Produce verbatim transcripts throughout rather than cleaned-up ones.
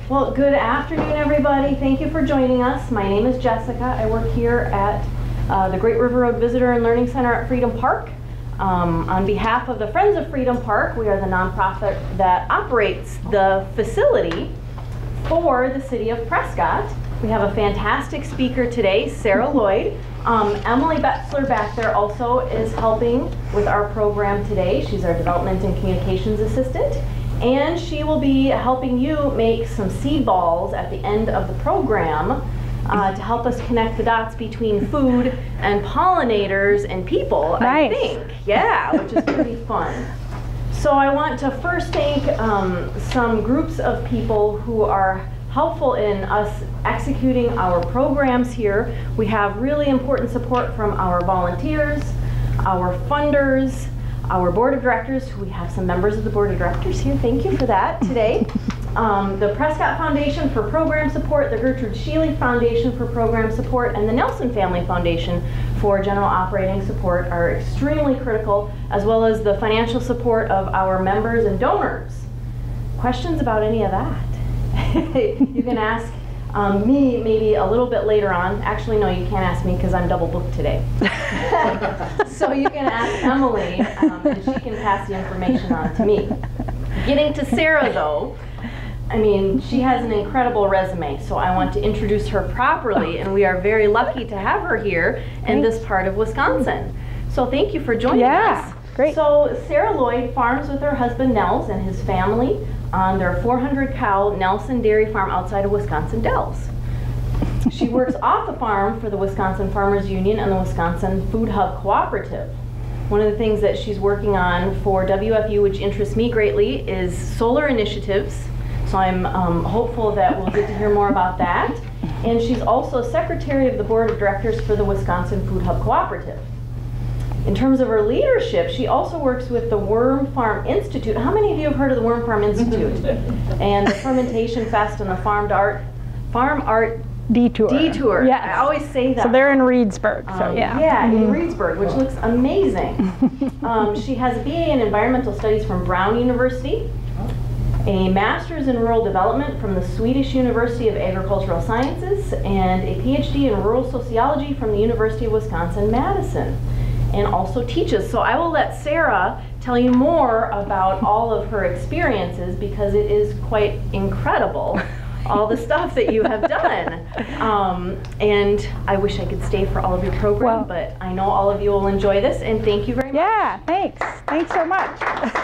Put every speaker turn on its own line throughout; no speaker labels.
Well, good afternoon, everybody. Thank you for joining us. My name is Jessica. I work here at uh, the Great River Road Visitor and Learning Center at Freedom Park. Um, on behalf of the Friends of Freedom Park, we are the nonprofit that operates the facility for the city of Prescott. We have a fantastic speaker today, Sarah Lloyd. Um, Emily Betzler back there also is helping with our program today. She's our Development and Communications Assistant. And she will be helping you make some seed balls at the end of the program uh, to help us connect the dots between food and pollinators and people,
nice.
I think. Yeah, which is pretty fun. So I want to first thank um, some groups of people who are helpful in us executing our programs here. We have really important support from our volunteers, our funders, our board of directors. We have some members of the board of directors here. Thank you for that today. Um, the Prescott Foundation for program support, the Gertrude Sheely Foundation for program support, and the Nelson Family Foundation for general operating support are extremely critical, as well as the financial support of our members and donors. Questions about any of that? You can ask um, me maybe a little bit later on. Actually, no, you can't ask me because I'm double booked today. So you can ask Emily, um, and she can pass the information on to me. Getting to Sarah, though, I mean, she has an incredible resume, so I want to introduce her properly, and we are very lucky to have her here in this part of Wisconsin. So thank you for joining
yeah,
us.
Great.
So Sarah Lloyd farms with her husband Nels and his family on their four hundred cow Nelson Dairy Farm outside of Wisconsin Dells. She works off the farm for the Wisconsin Farmers Union and the Wisconsin Food Hub Cooperative. One of the things that she's working on for W F U, which interests me greatly, is solar initiatives. So I'm um, hopeful that we'll get to hear more about that. And she's also secretary of the board of directors for the Wisconsin Food Hub Cooperative. In terms of her leadership, she also works with the Worm Farm Institute. How many of you have heard of the Worm Farm Institute? And the Fermentation Fest and the Farm Art, Farm Art
Detour.
Detour.
Yes.
I always say that.
So they're in Reedsburg. So
um,
yeah.
Yeah,
mm-hmm.
in Reedsburg, which looks amazing. um, she has a B A in Environmental Studies from Brown University, a Master's in Rural Development from the Swedish University of Agricultural Sciences, and a P H D in Rural Sociology from the University of Wisconsin-Madison, and also teaches. So I will let Sarah tell you more about all of her experiences, because it is quite incredible, all the stuff that you have done. Um, and I wish I could stay for all of your program, well, but I know all of you will enjoy this, and thank you very much.
Yeah, thanks. Thanks so much.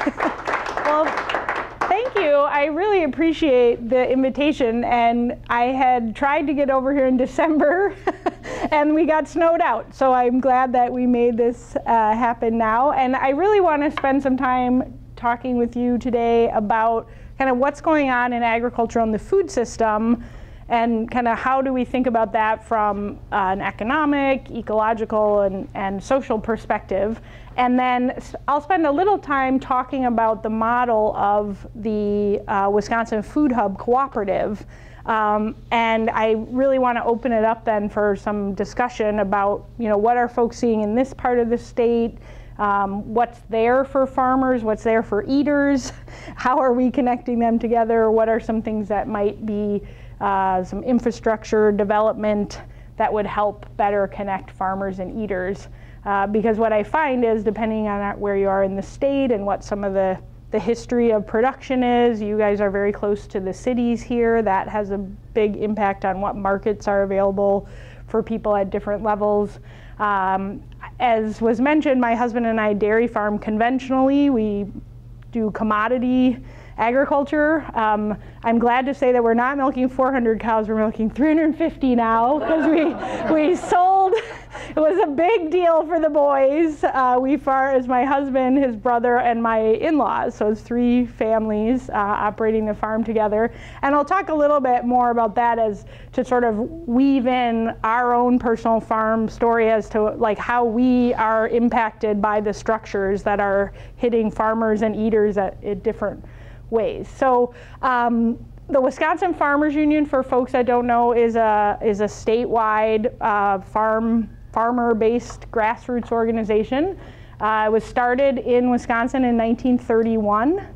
Well, thank you. I really appreciate the invitation, and I had tried to get over here in December and we got snowed out. So I'm glad that we made this uh, happen now. And I really want to spend some time talking with you today about kind of what's going on in agriculture and the food system, and kind of how do we think about that from uh, an economic, ecological, and, and social perspective. And then I'll spend a little time talking about the model of the uh, Wisconsin Food Hub Cooperative. Um, and I really want to open it up then for some discussion about, you know, what are folks seeing in this part of the state, um, what's there for farmers, what's there for eaters, how are we connecting them together, what are some things that might be uh, some infrastructure development that would help better connect farmers and eaters. Uh, because what I find is, depending on where you are in the state and what some of the, the history of production is, you guys are very close to the cities here. That has a big impact on what markets are available for people at different levels. Um, as was mentioned, my husband and I dairy farm conventionally. We do commodity agriculture. Um, I'm glad to say that we're not milking four hundred cows, we're milking three hundred fifty now, because we, we sold, it was a big deal for the boys. Uh, we far as my husband, his brother, and my in-laws, so it's three families uh, operating the farm together. And I'll talk a little bit more about that as to sort of weave in our own personal farm story as to like how we are impacted by the structures that are hitting farmers and eaters at, at different ways. So um, the Wisconsin Farmers Union, for folks that don't know, is a is a statewide uh, farm farmer-based grassroots organization. Uh, it was started in Wisconsin in nineteen thirty-one.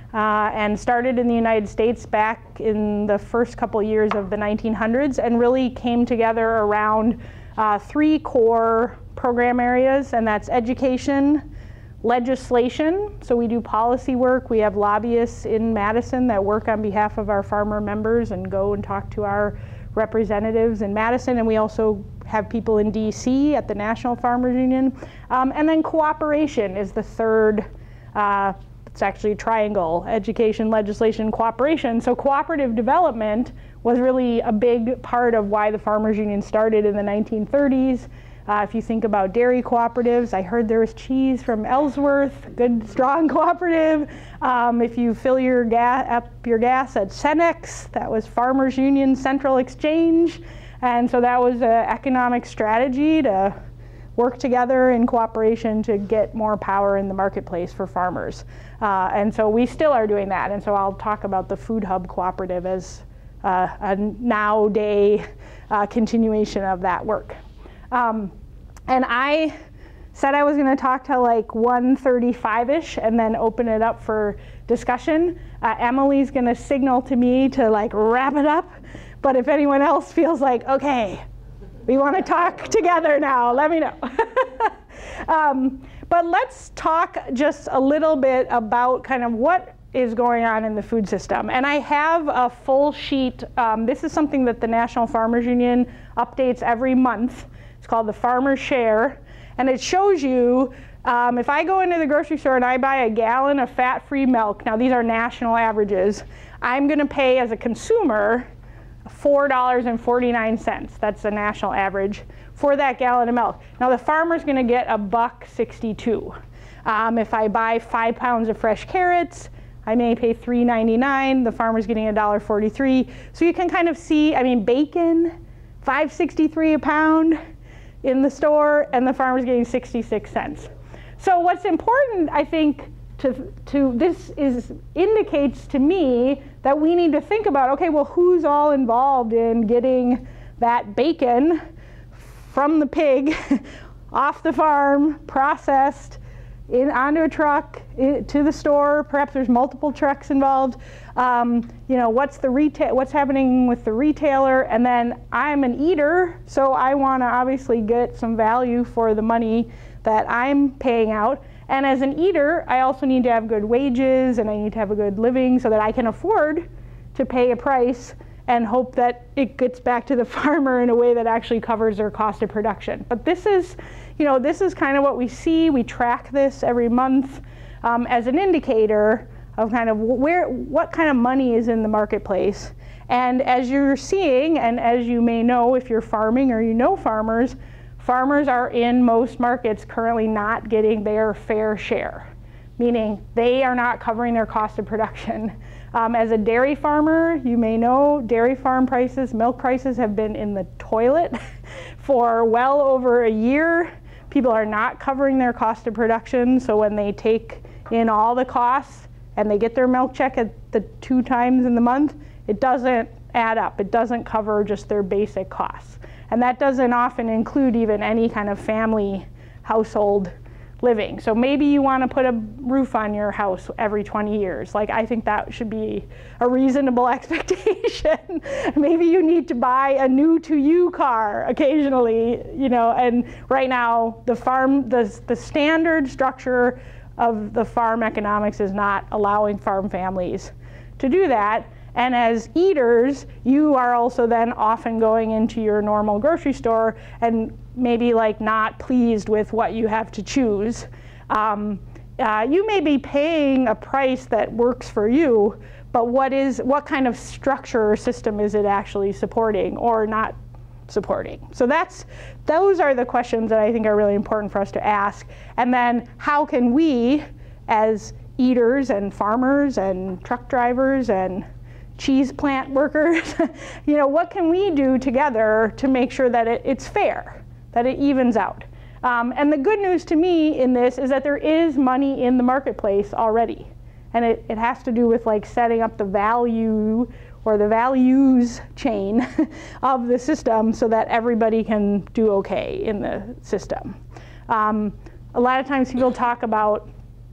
uh, and started in the United States back in the first couple years of the nineteen hundreds, and really came together around uh, three core program areas, and that's education, legislation, so we do policy work. We have lobbyists in Madison that work on behalf of our farmer members and go and talk to our representatives in Madison, and we also have people in D C at the National Farmers Union. Um, and then cooperation is the third, uh, it's actually a triangle, education, legislation, cooperation. So cooperative development was really a big part of why the Farmers Union started in the nineteen thirties. Uh, if you think about dairy cooperatives, I heard there was cheese from Ellsworth, good, strong cooperative. Um, if you fill your gas, up your gas at Cenex, that was Farmers Union Central Exchange. And so that was an economic strategy to work together in cooperation to get more power in the marketplace for farmers. Uh, and so we still are doing that. And so I'll talk about the Food Hub Cooperative as uh, a nowadays uh, continuation of that work. Um, and I said I was going to talk till like one thirty-five-ish and then open it up for discussion. Uh, Emily's going to signal to me to like wrap it up. But if anyone else feels like, okay, we want to talk together now, let me know. um, but let's talk just a little bit about kind of what is going on in the food system. And I have a full sheet. Um, this is something that the National Farmers Union updates every month. It's called the Farmer's Share. And it shows you, um, if I go into the grocery store and I buy a gallon of fat-free milk, now these are national averages, I'm going to pay as a consumer four dollars and forty-nine cents. That's the national average for that gallon of milk. Now the farmer's going to get a buck sixty-two. Um, if I buy five pounds of fresh carrots, I may pay three ninety-nine. The farmer's getting a dollar forty-three. So you can kind of see, I mean, bacon, five sixty-three a pound in the store, and the farmer's getting sixty-six cents. So what's important, I think, to, to this is indicates to me that we need to think about, okay, well, who's all involved in getting that bacon from the pig off the farm, processed, in, onto a truck, in, to the store. Perhaps there's multiple trucks involved. Um, you know, what's the retail, what's happening with the retailer? And then I'm an eater, so I want to obviously get some value for the money that I'm paying out. And as an eater, I also need to have good wages, and I need to have a good living so that I can afford to pay a price and hope that it gets back to the farmer in a way that actually covers their cost of production. But this is, you know, this is kind of what we see. We track this every month um, as an indicator of kind of where, what kind of money is in the marketplace. And as you're seeing, and as you may know if you're farming or you know farmers, farmers are in most markets currently not getting their fair share, meaning they are not covering their cost of production. Um, as a dairy farmer, you may know dairy farm prices, milk prices have been in the toilet for well over a year. People are not covering their cost of production, so when they take in all the costs and they get their milk check at the two times in the month, it doesn't add up. It doesn't cover just their basic costs. And that doesn't often include even any kind of family household living. So maybe you want to put a roof on your house every twenty years. Like, I think that should be a reasonable expectation. Maybe you need to buy a new to you car occasionally, you know, and right now the farm, the, the standard structure of the farm economics is not allowing farm families to do that. And as eaters, you are also then often going into your normal grocery store and maybe like not pleased with what you have to choose. Um, uh, you may be paying a price that works for you, but what is, what kind of structure or system is it actually supporting or not supporting? So that's, those are the questions that I think are really important for us to ask. And then how can we, as eaters and farmers and truck drivers and cheese plant workers, you know, what can we do together to make sure that it, it's fair, that it evens out? Um, and the good news to me in this is that there is money in the marketplace already. And it, it has to do with like setting up the value or the values chain of the system so that everybody can do okay in the system. Um, a lot of times people talk about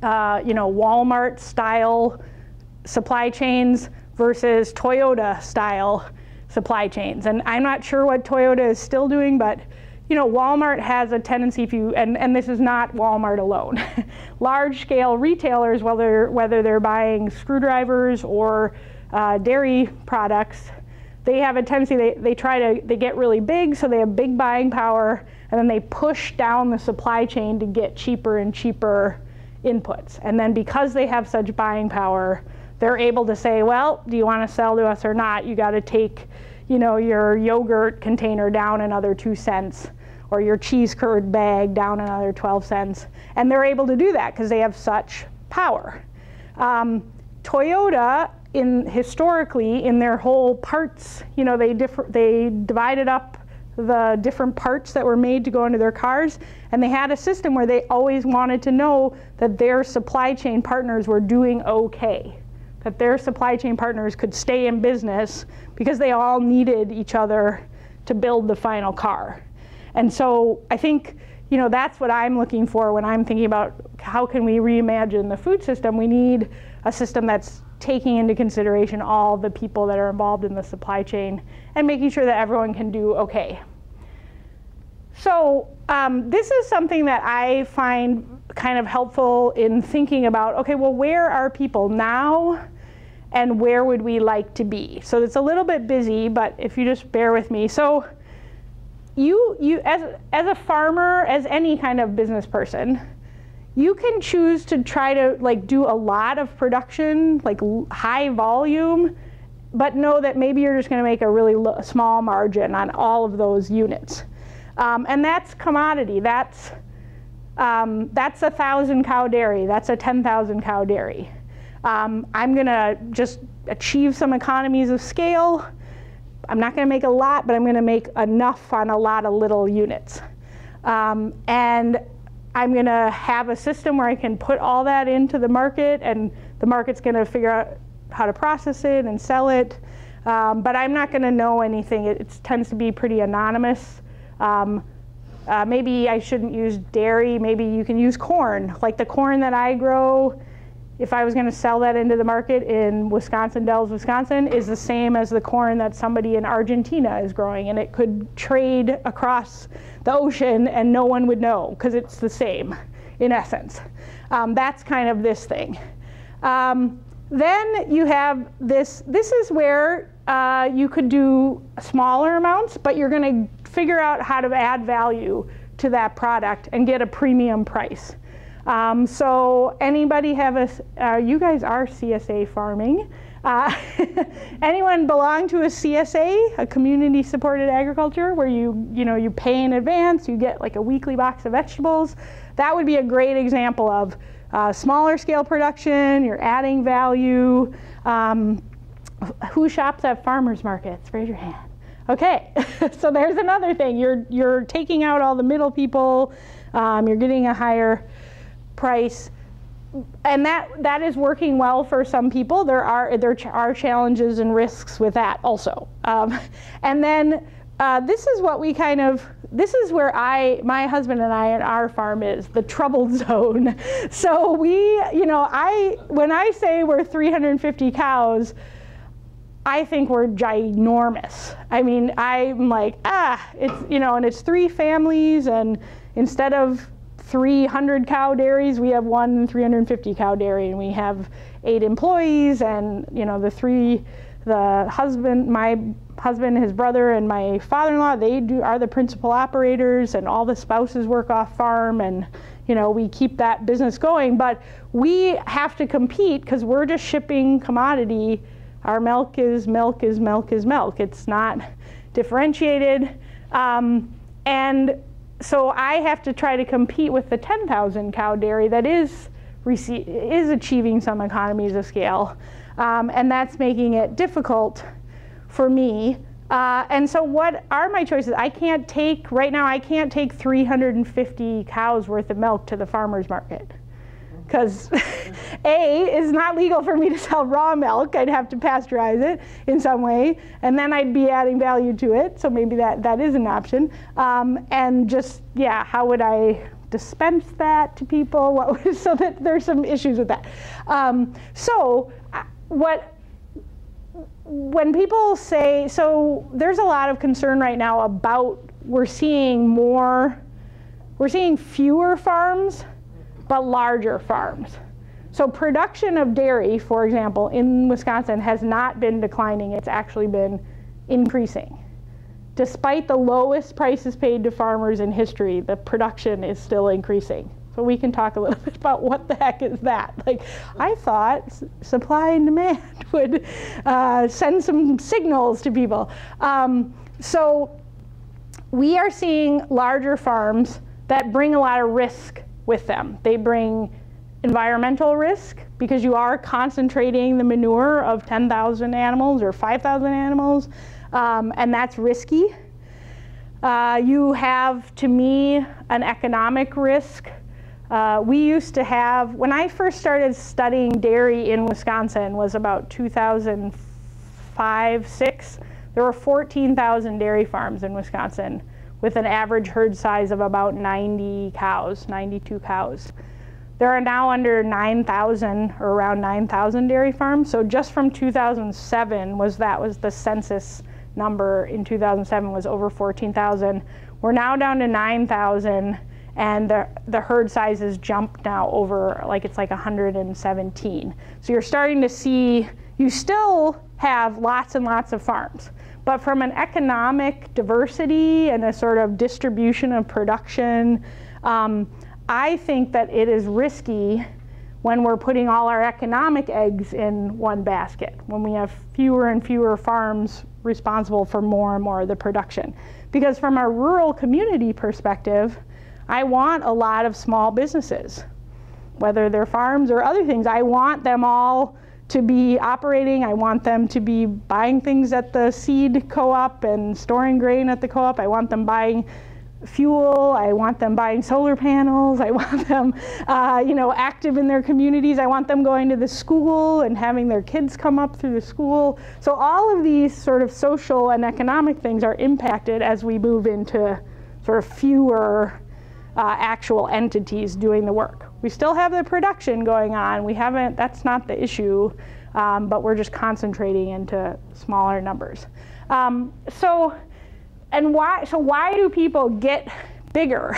uh, you know, Walmart style supply chains versus Toyota style supply chains. And I'm not sure what Toyota is still doing, but you know, Walmart has a tendency, if you, and, and this is not Walmart alone, large scale retailers, whether, whether they're buying screwdrivers or uh, dairy products, they have a tendency, they, they try to, they get really big, so they have big buying power, and then they push down the supply chain to get cheaper and cheaper inputs. And then because they have such buying power, they're able to say, well, do you want to sell to us or not? You got to take, you know, your yogurt container down another two cents, or your cheese curd bag down another twelve cents. And they're able to do that because they have such power. Um, Toyota, in historically, in their whole parts, you know, they, differ, they divided up the different parts that were made to go into their cars, and they had a system where they always wanted to know that their supply chain partners were doing okay, that their supply chain partners could stay in business because they all needed each other to build the final car. And so I think, you know, that's what I'm looking for when I'm thinking about how can we reimagine the food system. We need a system that's taking into consideration all the people that are involved in the supply chain and making sure that everyone can do okay. So um, this is something that I find kind of helpful in thinking about, okay, well, where are people now and where would we like to be? So it's a little bit busy, but if you just bear with me. So you, you as, as a farmer, as any kind of business person, you can choose to try to like do a lot of production, like high volume, but know that maybe you're just going to make a really low, small margin on all of those units. Um, and that's commodity. That's um, that's a thousand cow dairy. That's a ten thousand cow dairy. Um, I'm going to just achieve some economies of scale. I'm not going to make a lot, but I'm going to make enough on a lot of little units. Um, and I'm going to have a system where I can put all that into the market, and the market's going to figure out how to process it and sell it. Um, but I'm not going to know anything. It, it tends to be pretty anonymous. Um, uh, maybe I shouldn't use dairy. Maybe you can use corn. Like the corn that I grow, if I was going to sell that into the market in Wisconsin Dells, Wisconsin, is the same as the corn that somebody in Argentina is growing. And it could trade across the ocean and no one would know because it's the same in essence. Um, that's kind of this thing. Um, then you have this, this is where uh, you could do smaller amounts, but you're going to figure out how to add value to that product and get a premium price. Um, so anybody have a, uh, you guys are C S A farming. Uh, anyone belong to a C S A, a community supported agriculture, where you, you know, you pay in advance, you get like a weekly box of vegetables? That would be a great example of uh, smaller scale production, you're adding value. Um, who shops at farmers markets? Raise your hand. Okay, so there's another thing. You're, you're taking out all the middle people, um, you're getting a higher price, and that that is working well for some people. There are there are challenges and risks with that also. Um, and then uh, this is what we kind of this is where I my husband and I and our farm is the troubled zone. So we you know I when I say we're three hundred fifty cows, I think we're ginormous. I mean, I'm like ah it's you know and it's three families, and instead of three hundred cow dairies, we have one three hundred fifty cow dairy, and we have eight employees, and you know the three, the husband, my husband, his brother, and my father-in-law, they do are the principal operators, and all the spouses work off farm, and you know we keep that business going. But we have to compete because we're just shipping commodity. Our milk is milk is milk is milk. It's not differentiated, um, and so I have to try to compete with the ten thousand cow dairy that is, is achieving some economies of scale. Um, and that's making it difficult for me. Uh, and so what are my choices? I can't take, right now I can't take three hundred fifty cows worth of milk to the farmer's market. Because A, it's not legal for me to sell raw milk. I'd have to pasteurize it in some way, and then I'd be adding value to it, so maybe that, that is an option. Um, and just, yeah, how would I dispense that to people? What was, so that there's some issues with that. Um, so what, when people say, so there's a lot of concern right now about, we're seeing more, we're seeing fewer farms, but larger farms. So production of dairy, for example, in Wisconsin has not been declining, it's actually been increasing. Despite the lowest prices paid to farmers in history, the production is still increasing. So we can talk a little bit about what the heck is that. Like, I thought supply and demand would uh, send some signals to people. Um, so we are seeing larger farms that bring a lot of risk with them. They bring environmental risk, because you are concentrating the manure of ten thousand animals or five thousand animals, um, and that's risky. Uh, you have, to me, an economic risk. Uh, we used to have, when I first started studying dairy in Wisconsin, was about two thousand five, six, there were fourteen thousand dairy farms in Wisconsin with an average herd size of about ninety cows, ninety-two cows. There are now under nine thousand, or around nine thousand dairy farms. So just from two thousand seven, was that was the census number in two thousand seven, was over fourteen thousand. We're now down to nine thousand, and the, the herd size has jumped now over, like it's like one hundred seventeen. So you're starting to see, you still have lots and lots of farms, but from an economic diversity and a sort of distribution of production, um, I think that it is risky when we're putting all our economic eggs in one basket, when we have fewer and fewer farms responsible for more and more of the production. Because from a rural community perspective, I want a lot of small businesses, whether they're farms or other things. I want them all to be operating. I want them to be buying things at the seed co-op and storing grain at the co-op. I want them buying fuel. I want them buying solar panels. I want them, uh, you know, active in their communities. I want them going to the school and having their kids come up through the school. So all of these sort of social and economic things are impacted as we move into sort of fewer uh, actual entities doing the work. We still have the production going on. We haven't, that's not the issue, um, but we're just concentrating into smaller numbers. Um, so, And why, so why do people get bigger?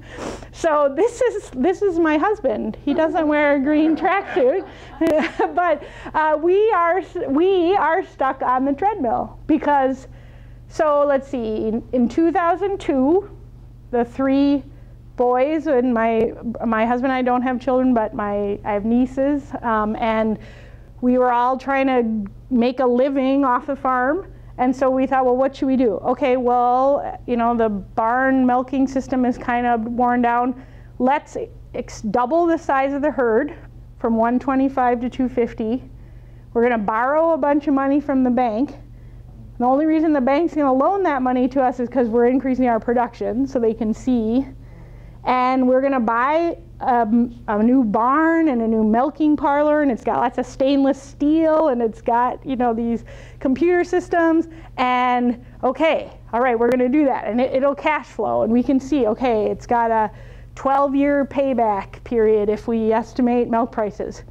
So this is, this is my husband. He doesn't wear a green tracksuit, but uh, we, are, we are stuck on the treadmill because, so let's see, in, in two thousand two, the three boys, and my, my husband and I don't have children, but my, I have nieces, um, and we were all trying to make a living off the farm. And so we thought, well, what should we do? Okay, well, you know, the barn milking system is kind of worn down. Let's ex double the size of the herd from one twenty-five to two fifty. We're going to borrow a bunch of money from the bank. The only reason the bank's going to loan that money to us is because we're increasing our production so they can see. And we're going to buy um, a new barn and a new milking parlor, and it's got lots of stainless steel, and it's got, you know, these computer systems. And okay, all right, we're going to do that, and it, it'll cash flow, and we can see, okay, it's got a twelve year payback period if we estimate milk prices.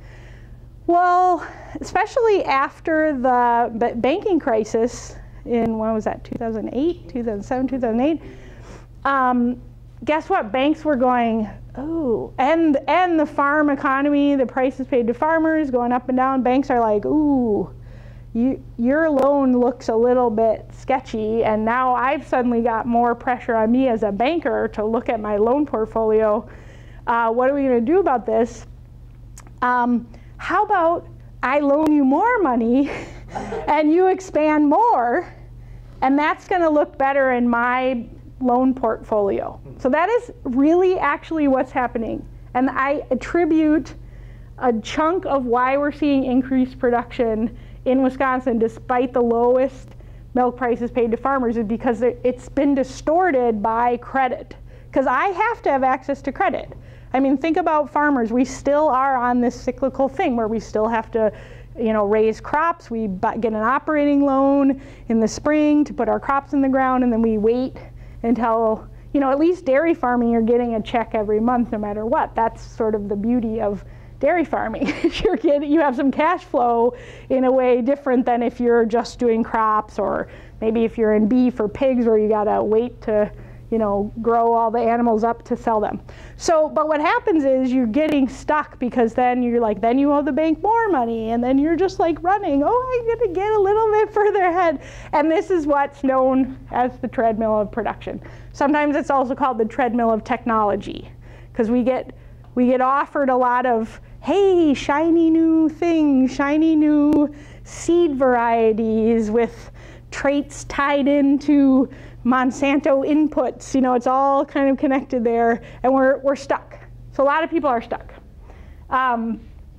Well, especially after the banking crisis in, when was that, two thousand eight, two thousand seven, two thousand eight, um, guess what? Banks were going, oh, and, and the farm economy, the prices paid to farmers going up and down. Banks are like, ooh, you, your loan looks a little bit sketchy, and now I've suddenly got more pressure on me as a banker to look at my loan portfolio. Uh, what are we going to do about this? Um, how about I loan you more money and you expand more, and that's going to look better in my loan portfolio. So that is really actually what's happening. And I attribute a chunk of why we're seeing increased production in Wisconsin despite the lowest milk prices paid to farmers is because it's been distorted by credit. Because I have to have access to credit. I mean, think about farmers. We still are on this cyclical thing where we still have to, you know, raise crops. We get an operating loan in the spring to put our crops in the ground, and then we wait until, you know, at least dairy farming, you're getting a check every month no matter what. That's sort of the beauty of dairy farming. You're getting, you have some cash flow in a way different than if you're just doing crops, or maybe if you're in beef or pigs where you gotta wait to, you know, grow all the animals up to sell them. So, but what happens is you're getting stuck, because then you're like, then you owe the bank more money, and then you're just like running, oh, I'm gonna get a little bit further ahead. And this is what's known as the treadmill of production. Sometimes it's also called the treadmill of technology, because we get, we get offered a lot of, hey, shiny new things, shiny new seed varieties with traits tied into Monsanto inputs. You know, it's all kind of connected there, and we're, we're stuck. So a lot of people are stuck. Um,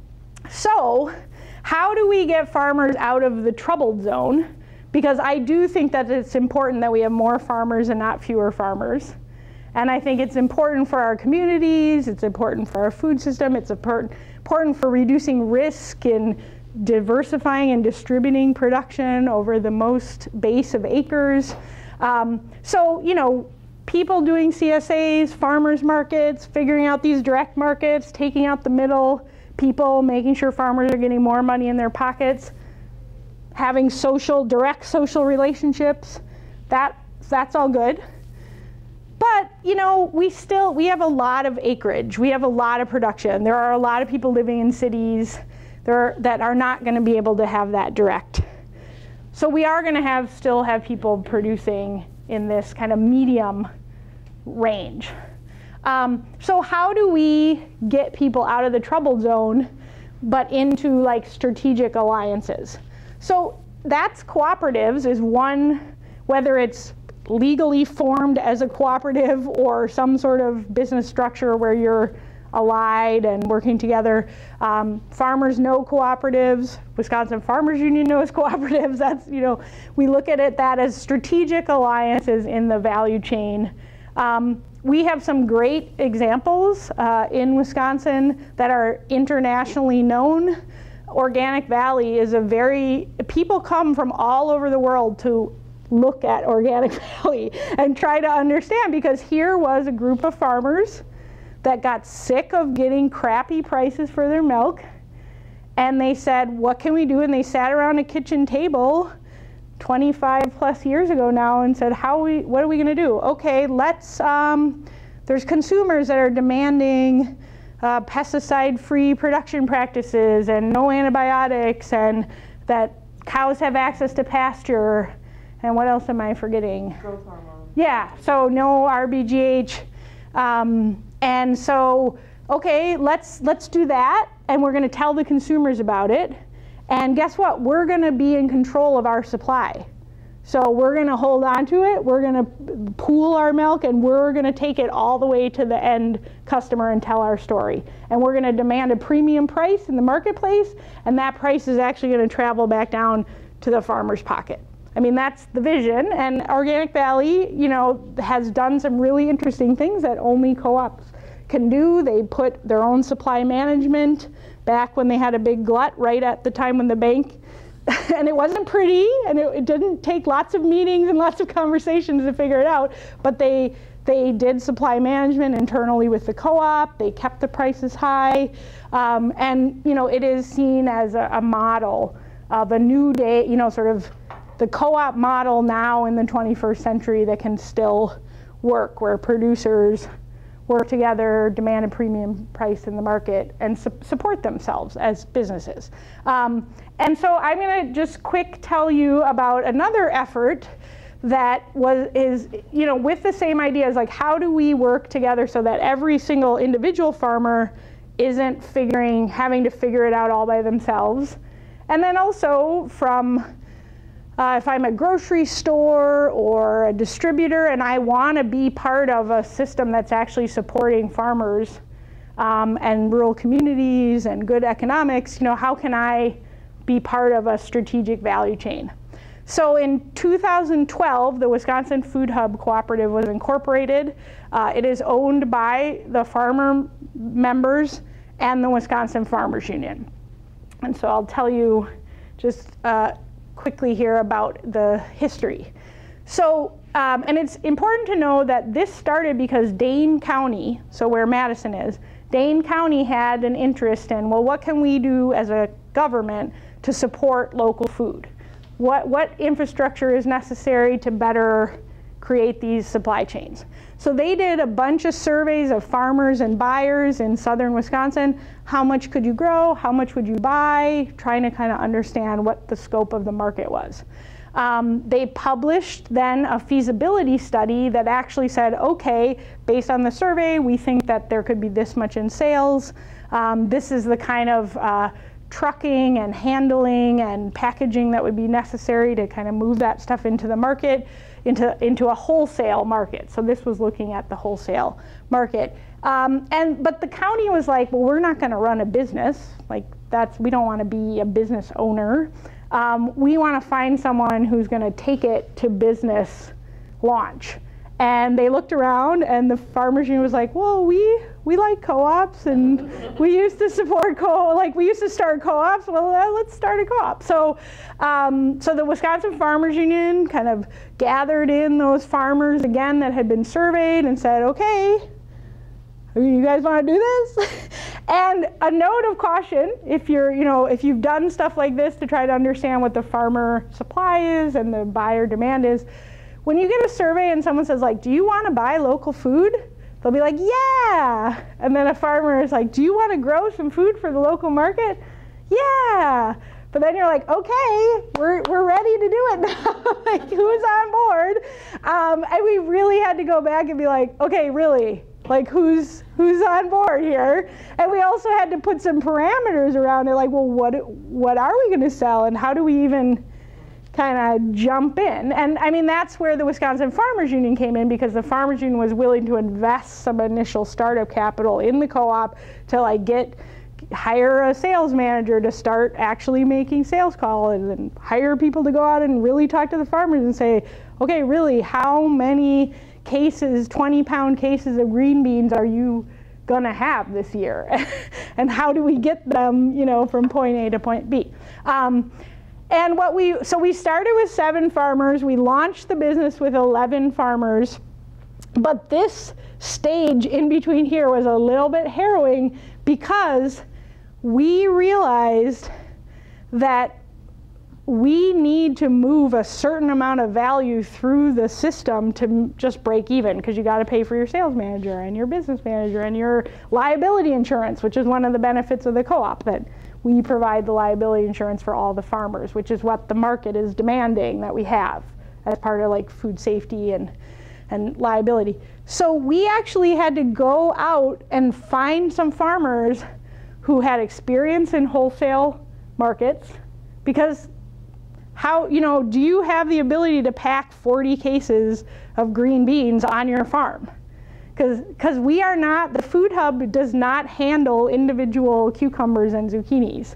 so how do we get farmers out of the troubled zone? Because I do think that it's important that we have more farmers and not fewer farmers. And I think it's important for our communities, it's important for our food system, it's important for reducing risk in diversifying and distributing production over the most base of acres. Um, so, you know, people doing C S As, farmers markets, figuring out these direct markets, taking out the middle people, making sure farmers are getting more money in their pockets, having social, direct social relationships, that, that's all good. But, you know, we still, we have a lot of acreage. We have a lot of production. There are a lot of people living in cities there are, that are not going to be able to have that direct. So we are going to have, still have people producing in this kind of medium range. Um, so how do we get people out of the troubled zone but into like strategic alliances? So that's cooperatives is one, whether it's legally formed as a cooperative or some sort of business structure where you're allied and working together. Um, farmers know cooperatives. Wisconsin Farmers Union knows cooperatives. That's, you know, we look at it that as strategic alliances in the value chain. Um, we have some great examples uh, in Wisconsin that are internationally known. Organic Valley is a very, people come from all over the world to look at Organic Valley and try to understand, because here was a group of farmers that got sick of getting crappy prices for their milk, and they said, what can we do? And they sat around a kitchen table twenty-five plus years ago now and said, how we, what are we gonna do? Okay, let's, um, there's consumers that are demanding uh, pesticide-free production practices and no antibiotics, and that cows have access to pasture. And what else am I forgetting?
Growth hormone.
Yeah, so no R B G H. Um, and so, okay, let's, let's do that. And we're going to tell the consumers about it. And guess what? We're going to be in control of our supply. So we're going to hold on to it. We're going to pool our milk, and we're going to take it all the way to the end customer and tell our story. And we're going to demand a premium price in the marketplace. And that price is actually going to travel back down to the farmer's pocket. I mean, that's the vision, and Organic Valley, you know, has done some really interesting things that only co-ops can do. They put their own supply management back when they had a big glut right at the time when the bank, and it wasn't pretty, and it, it didn't take lots of meetings and lots of conversations to figure it out, but they, they did supply management internally with the co-op. They kept the prices high, um, and, you know, it is seen as a, a model of a new day, you know, sort of the co-op model now in the twenty-first century that can still work, where producers work together, demand a premium price in the market, and su support themselves as businesses. Um, and so I'm going to just quick tell you about another effort that was is you know with the same ideas, like how do we work together so that every single individual farmer isn't figuring having to figure it out all by themselves, and then also from Uh, if I'm a grocery store or a distributor and I want to be part of a system that's actually supporting farmers um, and rural communities and good economics, you know, how can I be part of a strategic value chain? So in two thousand twelve, the Wisconsin Food Hub Cooperative was incorporated. Uh, it is owned by the farmer members and the Wisconsin Farmers Union. And so I'll tell you just uh, quickly here about the history. So, um, and it's important to know that this started because Dane County, so where Madison is, Dane County had an interest in, well, what can we do as a government to support local food? What, what infrastructure is necessary to better create these supply chains? So they did a bunch of surveys of farmers and buyers in southern Wisconsin. How much could you grow? How much would you buy? Trying to kind of understand what the scope of the market was. Um, they published then a feasibility study that actually said, okay, based on the survey, we think that there could be this much in sales. Um, this is the kind of uh, trucking and handling and packaging that would be necessary to kind of move that stuff into the market, into, into a wholesale market. So this was looking at the wholesale market. Um, and, but the county was like, well, we're not gonna run a business. Like that's, we don't wanna be a business owner. Um, we wanna find someone who's gonna take it to business launch. And they looked around and the farmers union was like, well, we, we like co-ops and we used to support co like we used to start co-ops, well, uh, let's start a co-op. So, um, so the Wisconsin Farmers Union kind of gathered in those farmers again that had been surveyed and said, okay, you guys want to do this? And a note of caution, if you're, you know, if you've done stuff like this to try to understand what the farmer supply is and the buyer demand is, when you get a survey and someone says like, do you want to buy local food? They'll be like, yeah. And then a farmer is like, do you want to grow some food for the local market? Yeah. But then you're like, okay, we're, we're ready to do it now. Like, who's on board? Um, and we really had to go back and be like, okay, really? Like, who's, who's on board here? And we also had to put some parameters around it, like, well, what, what are we going to sell? And how do we even kind of jump in? And I mean, that's where the Wisconsin Farmers Union came in, because the Farmers Union was willing to invest some initial startup capital in the co-op to like get, hire a sales manager to start actually making sales calls, and then hire people to go out and really talk to the farmers and say, okay, really, how many cases, twenty pound cases of green beans are you gonna have this year? And how do we get them, you know, from point A to point B? Um, And what we, so we started with seven farmers, we launched the business with eleven farmers, but this stage in between here was a little bit harrowing because we realized that we need to move a certain amount of value through the system to just break even, because you got to pay for your sales manager and your business manager and your liability insurance, which is one of the benefits of the co-op, that we provide the liability insurance for all the farmers, which is what the market is demanding that we have as part of like food safety and, and liability. So we actually had to go out and find some farmers who had experience in wholesale markets, because how, you know, do you have the ability to pack forty cases of green beans on your farm? Because we are not, the food hub does not handle individual cucumbers and zucchinis.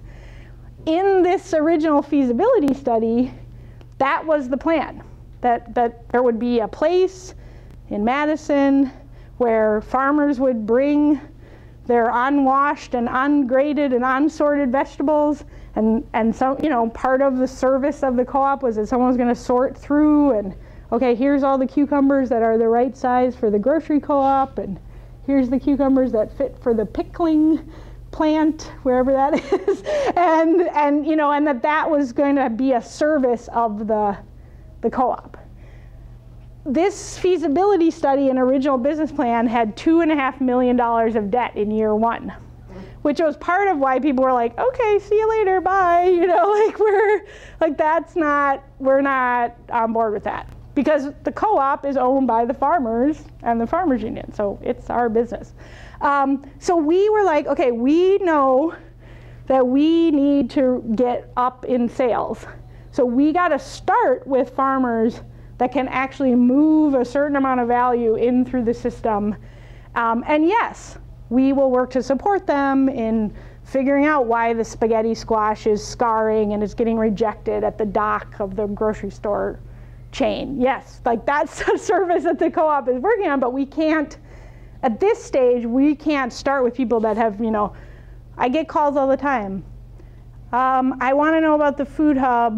In this original feasibility study, that was the plan, that, that there would be a place in Madison where farmers would bring their unwashed and ungraded and unsorted vegetables, and, and so, you know, part of the service of the co-op was that someone was going to sort through and, okay, here's all the cucumbers that are the right size for the grocery co-op, and here's the cucumbers that fit for the pickling plant, wherever that is, and, and, you know, and that that was going to be a service of the, the co-op. This feasibility study and original business plan had two and a half million dollars of debt in year one, which was part of why people were like, okay, see you later, bye. You know, like we're, like that's not, we're not on board with that. Because the co-op is owned by the farmers and the farmers union, so it's our business. Um, so we were like, okay, we know that we need to get up in sales. So we gotta start with farmers that can actually move a certain amount of value in through the system. Um, and yes, we will work to support them in figuring out why the spaghetti squash is scarring and is getting rejected at the dock of the grocery store chain. Yes, like that's a service that the co-op is working on, but we can't, at this stage, we can't start with people that have, you know, I get calls all the time. Um, I want to know about the food hub,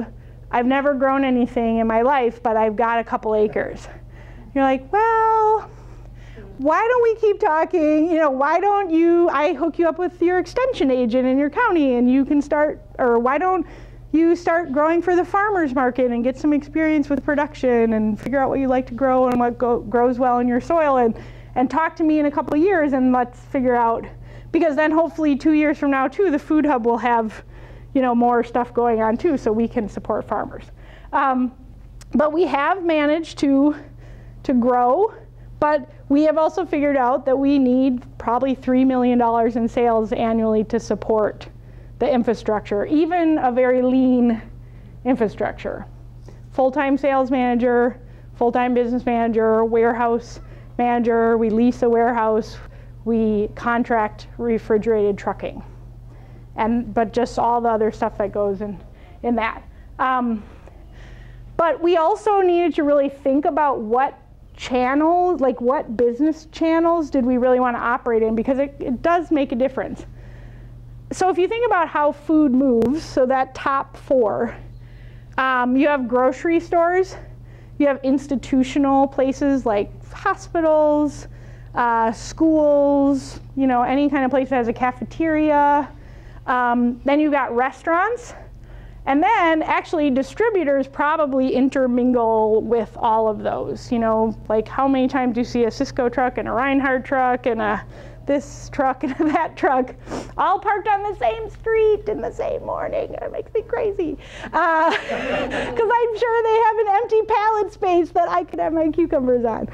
I've never grown anything in my life, but I've got a couple acres. You're like, well, why don't we keep talking? You know, why don't you, I hook you up with your extension agent in your county and you can start, or why don't you start growing for the farmer's market and get some experience with production and figure out what you like to grow and what go, grows well in your soil, and, and talk to me in a couple of years and let's figure out, because then hopefully two years from now too, the Food Hub will have, you know, more stuff going on too, so we can support farmers. Um, but we have managed to, to grow, but we have also figured out that we need probably three million dollars in sales annually to support the infrastructure, even a very lean infrastructure. Full-time sales manager, full-time business manager, warehouse manager, we lease a warehouse, we contract refrigerated trucking, and but just all the other stuff that goes in, in that. Um, but we also needed to really think about what channels, like what business channels did we really want to operate in, because it, it does make a difference. So if you think about how food moves, so that top four, um, you have grocery stores, you have institutional places like hospitals, uh, schools, you know, any kind of place that has a cafeteria. Um, then you've got restaurants. And then actually distributors probably intermingle with all of those. You know, like how many times do you see a Cisco truck and a Reinhardt truck and a this truck and that truck, all parked on the same street in the same morning? It makes me crazy. Because uh, I'm sure they have an empty pallet space that I could have my cucumbers on.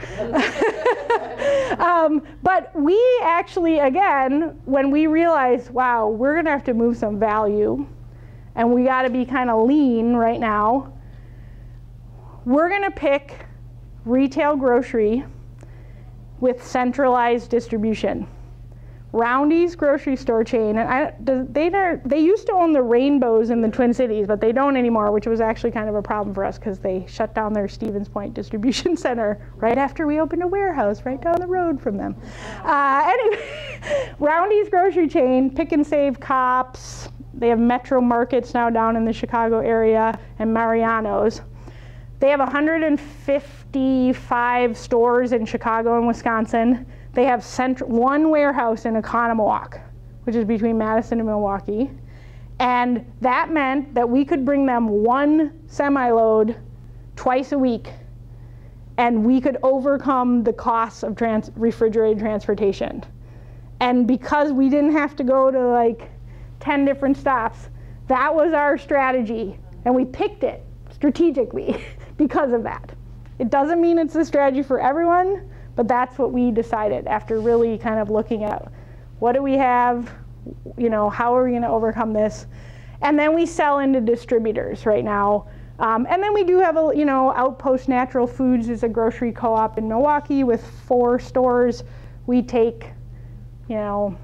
um, but we actually, again, when we realized, wow, we're going to have to move some value, and we got to be kind of lean right now, we're going to pick retail grocery with centralized distribution. Roundy's grocery store chain, and I, they, they used to own the Rainbows in the Twin Cities, but they don't anymore, which was actually kind of a problem for us because they shut down their Stevens Point distribution center right after we opened a warehouse right down the road from them. Uh, anyway, Roundy's grocery chain, Pick and Save Cops, they have Metro Markets now down in the Chicago area, and Mariano's. They have one hundred fifty-five stores in Chicago and Wisconsin. They have central, one warehouse in Oconomowoc, which is between Madison and Milwaukee. And that meant that we could bring them one semi-load twice a week, and we could overcome the costs of trans refrigerated transportation. And because we didn't have to go to like ten different stops, that was our strategy. And we picked it strategically because of that. It doesn't mean it's the strategy for everyone, but that's what we decided after really kind of looking at what do we have, you know, how are we going to overcome this? And then we sell into distributors right now. Um, and then we do have a, you know, Outpost Natural Foods is a grocery co-op in Milwaukee with four stores. We take, you know,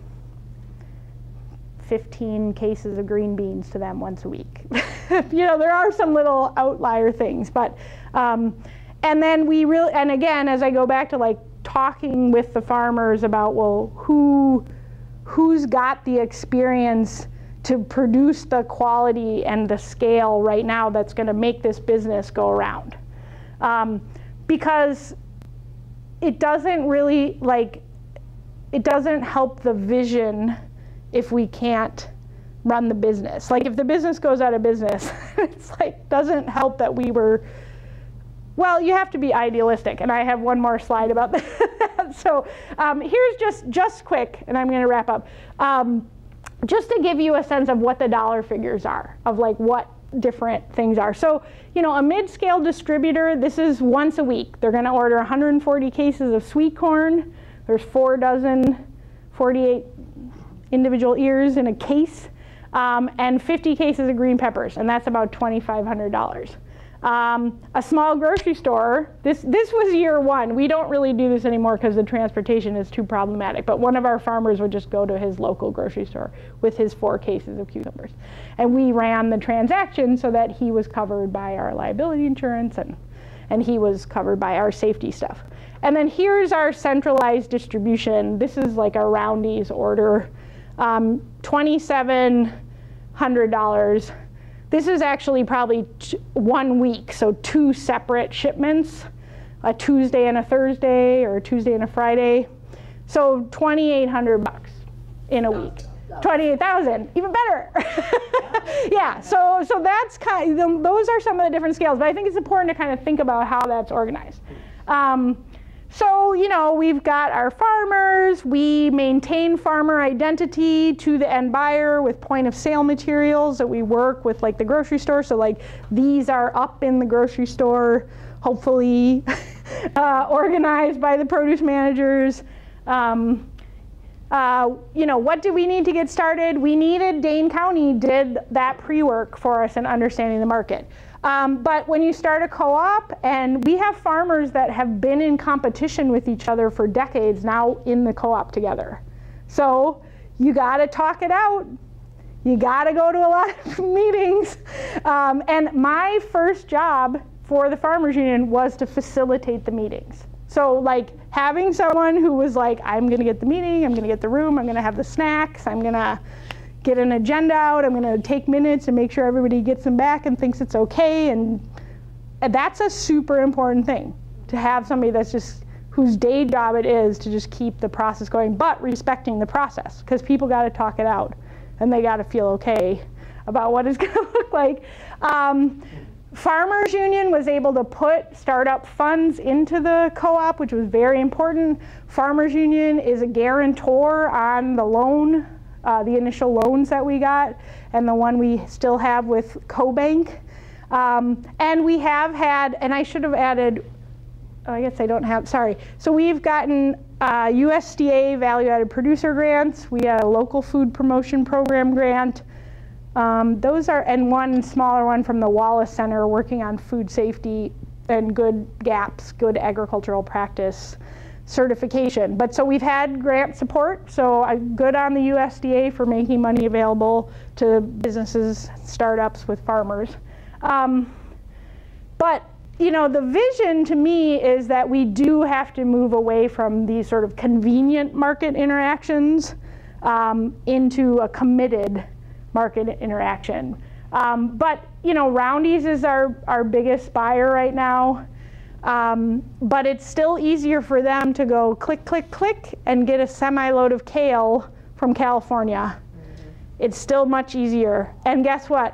fifteen cases of green beans to them once a week. You know, there are some little outlier things, but, um, and then we really, and again, as I go back to like talking with the farmers about, well, who, who's got the experience to produce the quality and the scale right now that's going to make this business go around. Um, because it doesn't really, like, it doesn't help the vision if we can't run the business. Like if the business goes out of business, it's like, doesn't help that we were, well, you have to be idealistic. And I have one more slide about that. So um, here's just, just quick, and I'm going to wrap up. Um, just to give you a sense of what the dollar figures are, of like what different things are. So, you know, a mid-scale distributor, this is once a week. They're going to order one hundred forty cases of sweet corn. There's four dozen, forty-eight individual ears in a case, um, and fifty cases of green peppers, and that's about twenty-five hundred dollars. Um, a small grocery store, this, this was year one. We don't really do this anymore because the transportation is too problematic, but one of our farmers would just go to his local grocery store with his four cases of cucumbers. And we ran the transaction so that he was covered by our liability insurance, and, and he was covered by our safety stuff. And then here's our centralized distribution. This is like a Roundy's order, um, twenty-seven hundred dollars. this is actually probably t one week, so two separate shipments, a Tuesday and a Thursday, or a Tuesday and a Friday. So twenty-eight hundred bucks in a week. twenty-eight thousand, even better. Yeah, so so that's kind of, those are some of the different scales, but I think it's important to kind of think about how that's organized. Um, so, you know, we've got our farmers, we maintain farmer identity to the end buyer with point of sale materials that we work with, like the grocery store. So like these are up in the grocery store, hopefully uh, organized by the produce managers. Um, Uh, you know, what do we need to get started? We needed, Dane County did that pre-work for us in understanding the market. Um, but when you start a co-op, and we have farmers that have been in competition with each other for decades now in the co-op together. So you gotta talk it out. You gotta go to a lot of meetings. Um, and my first job for the Farmers Union was to facilitate the meetings. So like having someone who was like, I'm gonna get the meeting, I'm gonna get the room, I'm gonna have the snacks, I'm gonna get an agenda out, I'm gonna take minutes and make sure everybody gets them back and thinks it's okay. And that's a super important thing, to have somebody that's just, whose day job it is to just keep the process going, but respecting the process, because people gotta talk it out and they gotta feel okay about what it's gonna look like. Um, Farmers Union was able to put startup funds into the co-op, which was very important. Farmers Union is a guarantor on the loan, uh, the initial loans that we got, and the one we still have with CoBank. Um, and we have had, and I should have added, oh, I guess I don't have, sorry. So we've gotten uh, U S D A value-added producer grants. We had a local food promotion program grant. Um, those are, and one smaller one from the Wallace Center working on food safety and good GAPS, good agricultural practice certification. But so we've had grant support, so I'm good on the U S D A for making money available to businesses, startups with farmers. Um, but you know, the vision to me is that we do have to move away from these sort of convenient market interactions um, into a committed market interaction. Um, but you know, Roundy's is our, our biggest buyer right now. Um, but it's still easier for them to go click, click, click and get a semi-load of kale from California. Mm-hmm. It's still much easier. And guess what?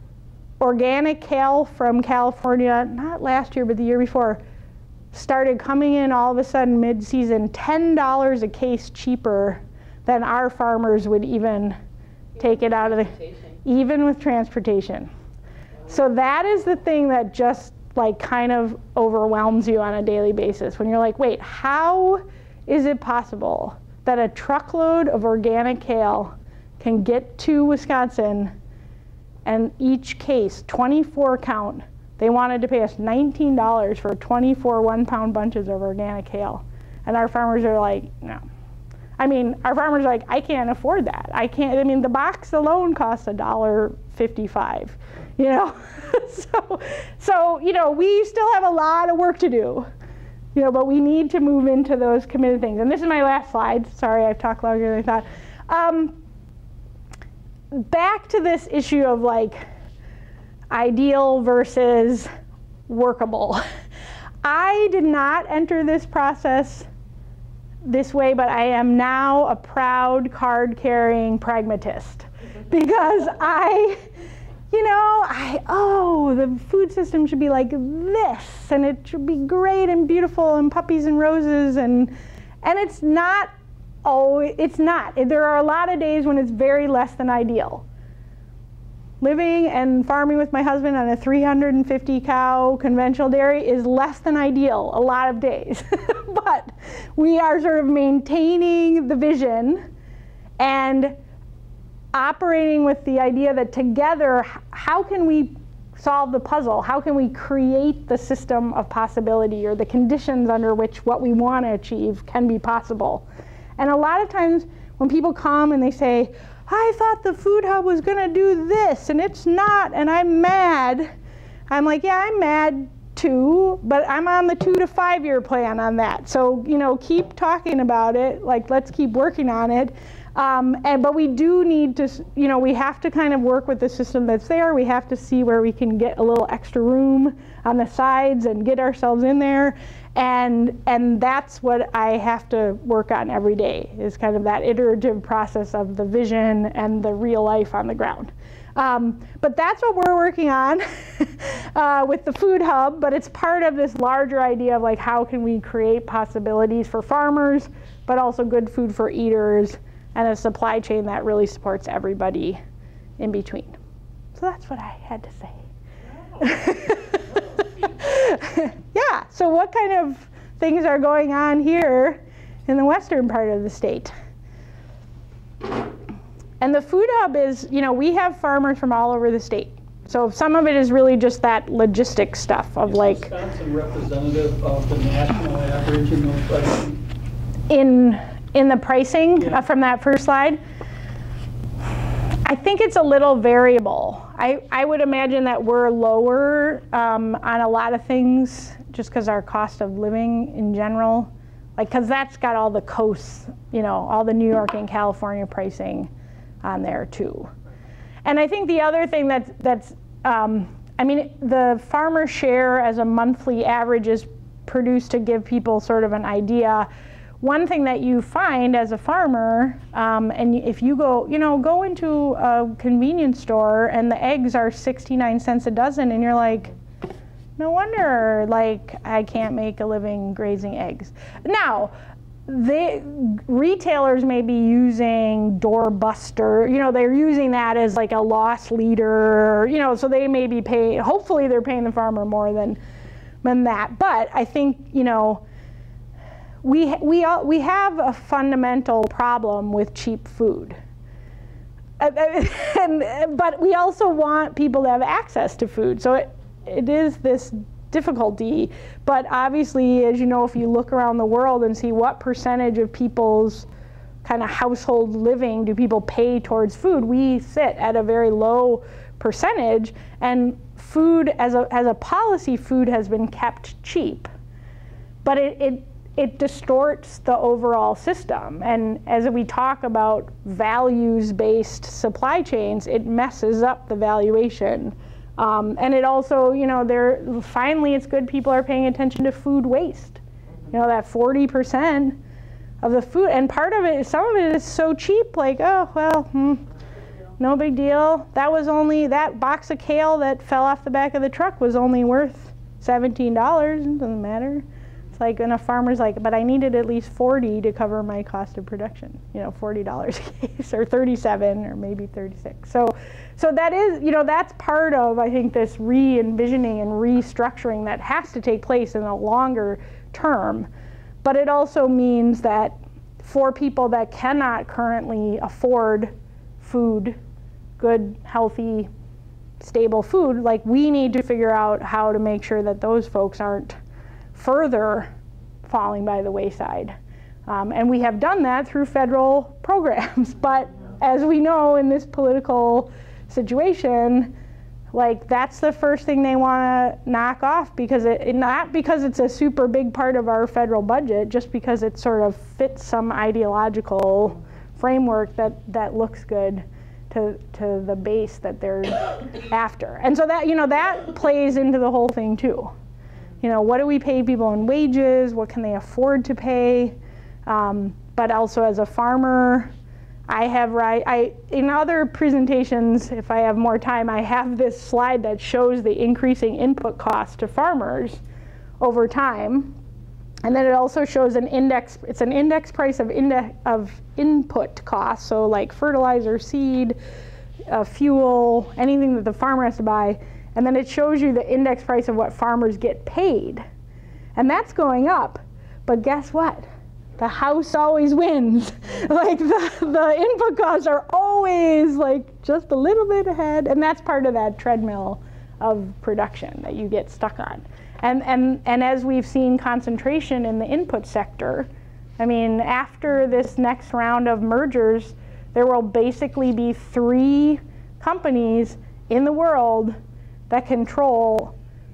Organic kale from California, not last year, but the year before, started coming in all of a sudden mid-season, ten dollars a case cheaper than our farmers would even take it out of the, even with transportation. So that is the thing that just like kind of overwhelms you on a daily basis when you're like, wait, how is it possible that a truckload of organic kale can get to Wisconsin, and each case, twenty-four count, they wanted to pay us nineteen dollars for twenty-four one pound bunches of organic kale. And our farmers are like, no. I mean, our farmers are like, I can't afford that. I can't, I mean, the box alone costs a dollar fifty-five, you know? so, so, you know, we still have a lot of work to do, you know, but we need to move into those committed things. And this is my last slide. Sorry, I've talked longer than I thought. Um, back to this issue of like ideal versus workable. I did not enter this process this way, but I am now a proud card-carrying pragmatist because I, you know, I, oh, the food system should be like this, and it should be great and beautiful and puppies and roses, and and it's not, oh, it's not. There are a lot of days when it's very less than ideal. Living and farming with my husband on a three hundred fifty cow conventional dairy is less than ideal a lot of days. But we are sort of maintaining the vision and operating with the idea that together, how can we solve the puzzle? How can we create the system of possibility, or the conditions under which what we want to achieve can be possible? And a lot of times when people come and they say, I thought the food hub was going to do this, and it's not, and I'm mad. I'm like, yeah, I'm mad two, but I'm on the two to five year plan on that. So, you know, keep talking about it, like let's keep working on it. Um, and, but we do need to, you know, we have to kind of work with the system that's there. We have to see where we can get a little extra room on the sides and get ourselves in there. And, and that's what I have to work on every day, is kind of that iterative process of the vision and the real life on the ground. Um, but that's what we're working on uh, with the food hub, but it's part of this larger idea of like how can we create possibilities for farmers, but also good food for eaters, and a supply chain that really supports everybody in between. So that's what I had to say. Yeah, so what kind of things are going on here in the western part of the state? And the food hub is, you know, we have farmers from all over the state. So some of it is really just that logistic stuff of
is
like.
Is Wisconsin representative of the national average in those pricing?
In, in the pricing
yeah.
uh, from that first slide? I think it's a little variable. I, I would imagine that we're lower um, on a lot of things just because our cost of living in general, like because that's got all the coasts, you know, all the New York and California pricing on there too. And I think the other thing that's, that's um, I mean, the farmer share as a monthly average is produced to give people sort of an idea. One thing that you find as a farmer, um, and if you go, you know, go into a convenience store and the eggs are sixty-nine cents a dozen, and you're like, no wonder, like, I can't make a living grazing eggs. Now, they, retailers may be using doorbuster, you know, they're using that as like a loss leader, you know, so they may be paying, hopefully they're paying the farmer more than, than that. But I think, you know, we, we, all, we have a fundamental problem with cheap food. And, but we also want people to have access to food. So it, it is this difficulty, but obviously, as you know, if you look around the world and see what percentage of people's kind of household living do people pay towards food, we sit at a very low percentage, and food, as a, as a policy, food has been kept cheap. But it, it, it distorts the overall system, and as we talk about values-based supply chains, it messes up the valuation. Um, and it also, you know, there finally it's good people are paying attention to food waste. You know, that forty percent of the food, and part of it, some of it is so cheap, like, oh, well, hmm, no big deal. That was only, that box of kale that fell off the back of the truck was only worth seventeen dollars, it doesn't matter. It's like, and a farmer's like, but I needed at least forty to cover my cost of production. You know, forty dollars a case, or thirty-seven, or maybe thirty-six. So, so that is, you know, that's part of, I think, this re-envisioning and restructuring that has to take place in a longer term. But it also means that for people that cannot currently afford food, good, healthy, stable food, like, we need to figure out how to make sure that those folks aren't further falling by the wayside. Um, and we have done that through federal programs. But as we know, in this political situation, like, that's the first thing they want to knock off, because it, it not because it's a super big part of our federal budget, just because it sort of fits some ideological framework that, that looks good to, to the base that they're after. And so that, you know, that plays into the whole thing too. You know, what do we pay people in wages? What can they afford to pay? Um, but also, as a farmer, I have right. I in other presentations, if I have more time, I have this slide that shows the increasing input costs to farmers over time, and then it also shows an index. It's an index price of index of input costs. So like fertilizer, seed, uh, fuel, anything that the farmer has to buy. And then it shows you the index price of what farmers get paid. And that's going up. But guess what? The house always wins. Like, the, the input costs are always like just a little bit ahead. And that's part of that treadmill of production that you get stuck on. And, and, and as we've seen concentration in the input sector, I mean, after this next round of mergers, there will basically be three companies in the world that control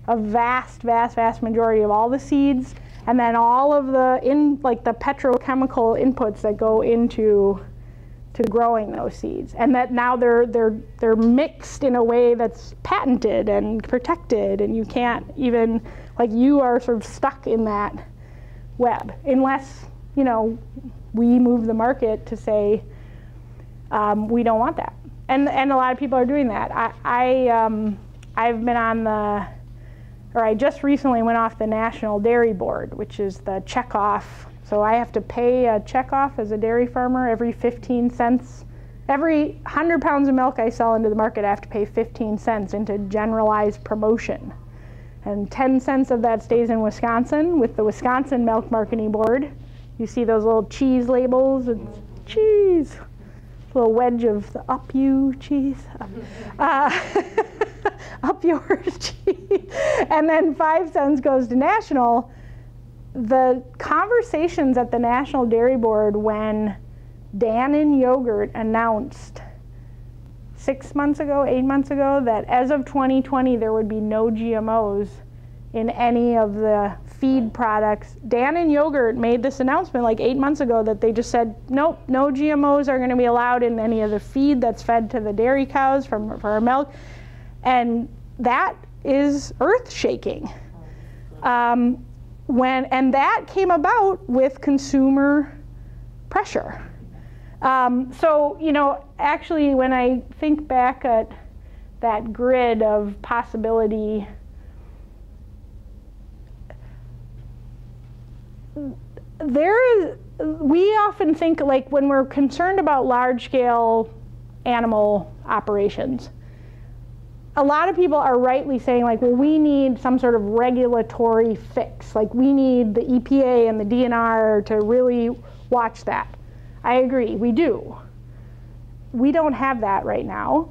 a vast, vast, vast majority of all the seeds, and then all of the in like the petrochemical inputs that go into to growing those seeds, and that now they're they're they're mixed in a way that's patented and protected, and you can't even, like, you are sort of stuck in that web unless, you know, we move the market to say um, we don't want that, and and a lot of people are doing that. I, I um, I've been on the, or I just recently went off the National Dairy Board, which is the checkoff. So I have to pay a checkoff as a dairy farmer every fifteen cents. Every one hundred pounds of milk I sell into the market, I have to pay fifteen cents into generalized promotion. And ten cents of that stays in Wisconsin with the Wisconsin Milk Marketing Board. You see those little cheese labels, it's cheese. A little wedge of the up you cheese. Uh, up yours cheese. And then five cents goes to national. The conversations at the National Dairy Board when Dannon Yogurt announced six months ago, eight months ago, that as of twenty twenty there would be no G M Os in any of the feed products. Dannon Yogurt made this announcement like eight months ago that they just said, nope, no G M Os are going to be allowed in any of the feed that's fed to the dairy cows from, for our milk. And that is earth-shaking. Um, When, and that came about with consumer pressure. Um, so, you know, actually when I think back at that grid of possibility, there is, we often think, like, when we're concerned about large-scale animal operations, a lot of people are rightly saying, like, well, we need some sort of regulatory fix. Like, we need the E P A and the D N R to really watch that. I agree, we do. We don't have that right now.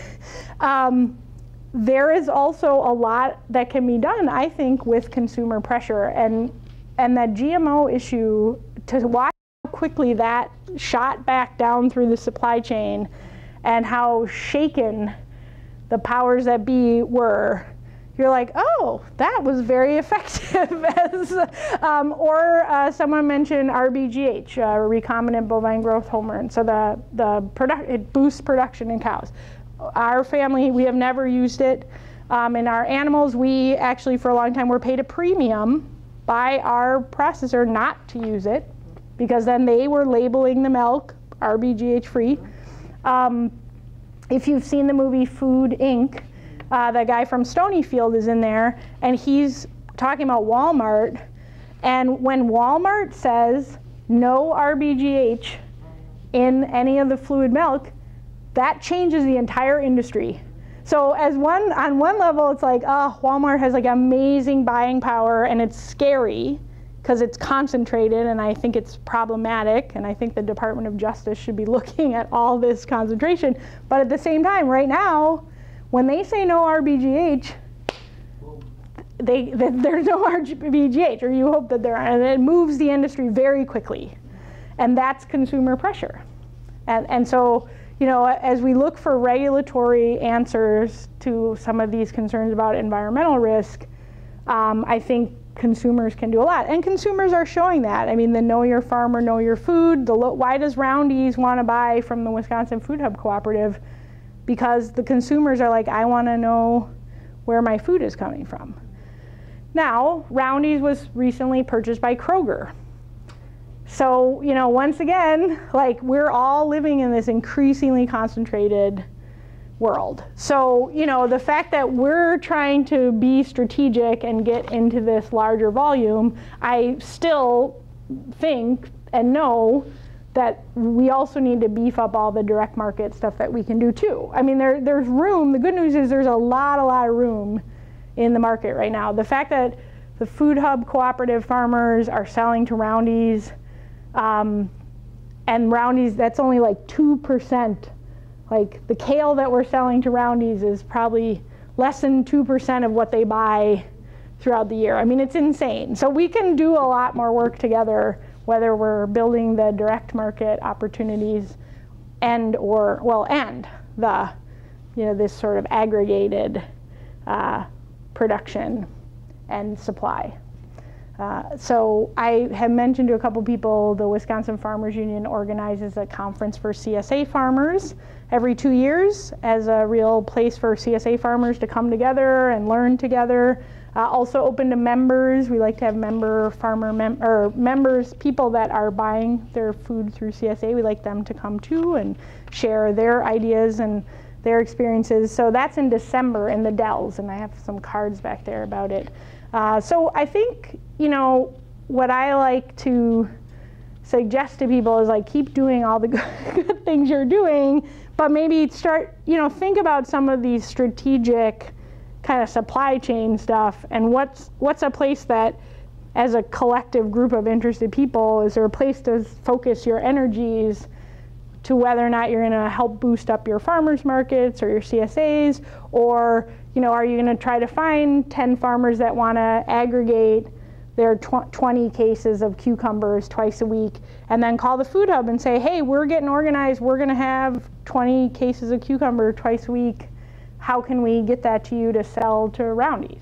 um, there is also a lot that can be done, I think, with consumer pressure. And, and that G M O issue, to watch how quickly that shot back down through the supply chain and how shaken the powers that be were, you're like, oh, that was very effective. As, um, or uh, someone mentioned R B G H, uh, recombinant bovine growth hormone. So the, the product, it boosts production in cows. Our family, we have never used it. Um, in our animals, we actually for a long time were paid a premium by our processor not to use it, because then they were labeling the milk R B G H free. Um, If you've seen the movie Food, Incorporated, uh, the guy from Stonyfield is in there, and he's talking about Walmart. And when Walmart says no R B G H in any of the fluid milk, that changes the entire industry. So as one, on one level, it's like, oh, Walmart has like amazing buying power, and it's scary because it's concentrated, and I think it's problematic, and I think the Department of Justice should be looking at all this concentration. But at the same time, right now, when they say no R B G H, they, they, there's no R B G H, or you hope that there are, and it moves the industry very quickly. And that's consumer pressure. And, and so, you know, as we look for regulatory answers to some of these concerns about environmental risk, um, I think consumers can do a lot, and consumers are showing that. I mean, the Know Your Farmer, Know Your Food. The why does Roundy's want to buy from the Wisconsin Food Hub Cooperative? Because the consumers are like, I want to know where my food is coming from. Now, Roundy's was recently purchased by Kroger. So, you know, once again, like, we're all living in this increasingly concentrated world. So, you know, the fact that we're trying to be strategic and get into this larger volume, I still think and know that we also need to beef up all the direct market stuff that we can do too. I mean, there, there's room. The good news is there's a lot, a lot of room in the market right now. The fact that the Food Hub Cooperative farmers are selling to Roundy's, um, and Roundy's, that's only like two percent. Like, the kale that we're selling to Roundy's is probably less than two percent of what they buy throughout the year. I mean, it's insane. So we can do a lot more work together, whether we're building the direct market opportunities and or, well, and the, you know, this sort of aggregated uh, production and supply. Uh, so I have mentioned to a couple people, the Wisconsin Farmers Union organizes a conference for C S A farmers every two years as a real place for C S A farmers to come together and learn together. Uh, also open to members. We like to have member farmer mem or members, people that are buying their food through C S A. We like them to come too and share their ideas and their experiences. So that's in December in the Dells, and I have some cards back there about it. Uh, so I think, you know, what I like to suggest to people is like keep doing all the good, good things you're doing, but maybe start, you know, think about some of these strategic kind of supply chain stuff and what's what's a place that as a collective group of interested people, is there a place to focus your energies to whether or not you're going to help boost up your farmers markets or your C S As, or, you know, are you going to try to find ten farmers that want to aggregate their tw twenty cases of cucumbers twice a week and then call the food hub and say, hey, we're getting organized, we're going to have twenty cases of cucumber twice a week. How can we get that to you to sell to Roundy's?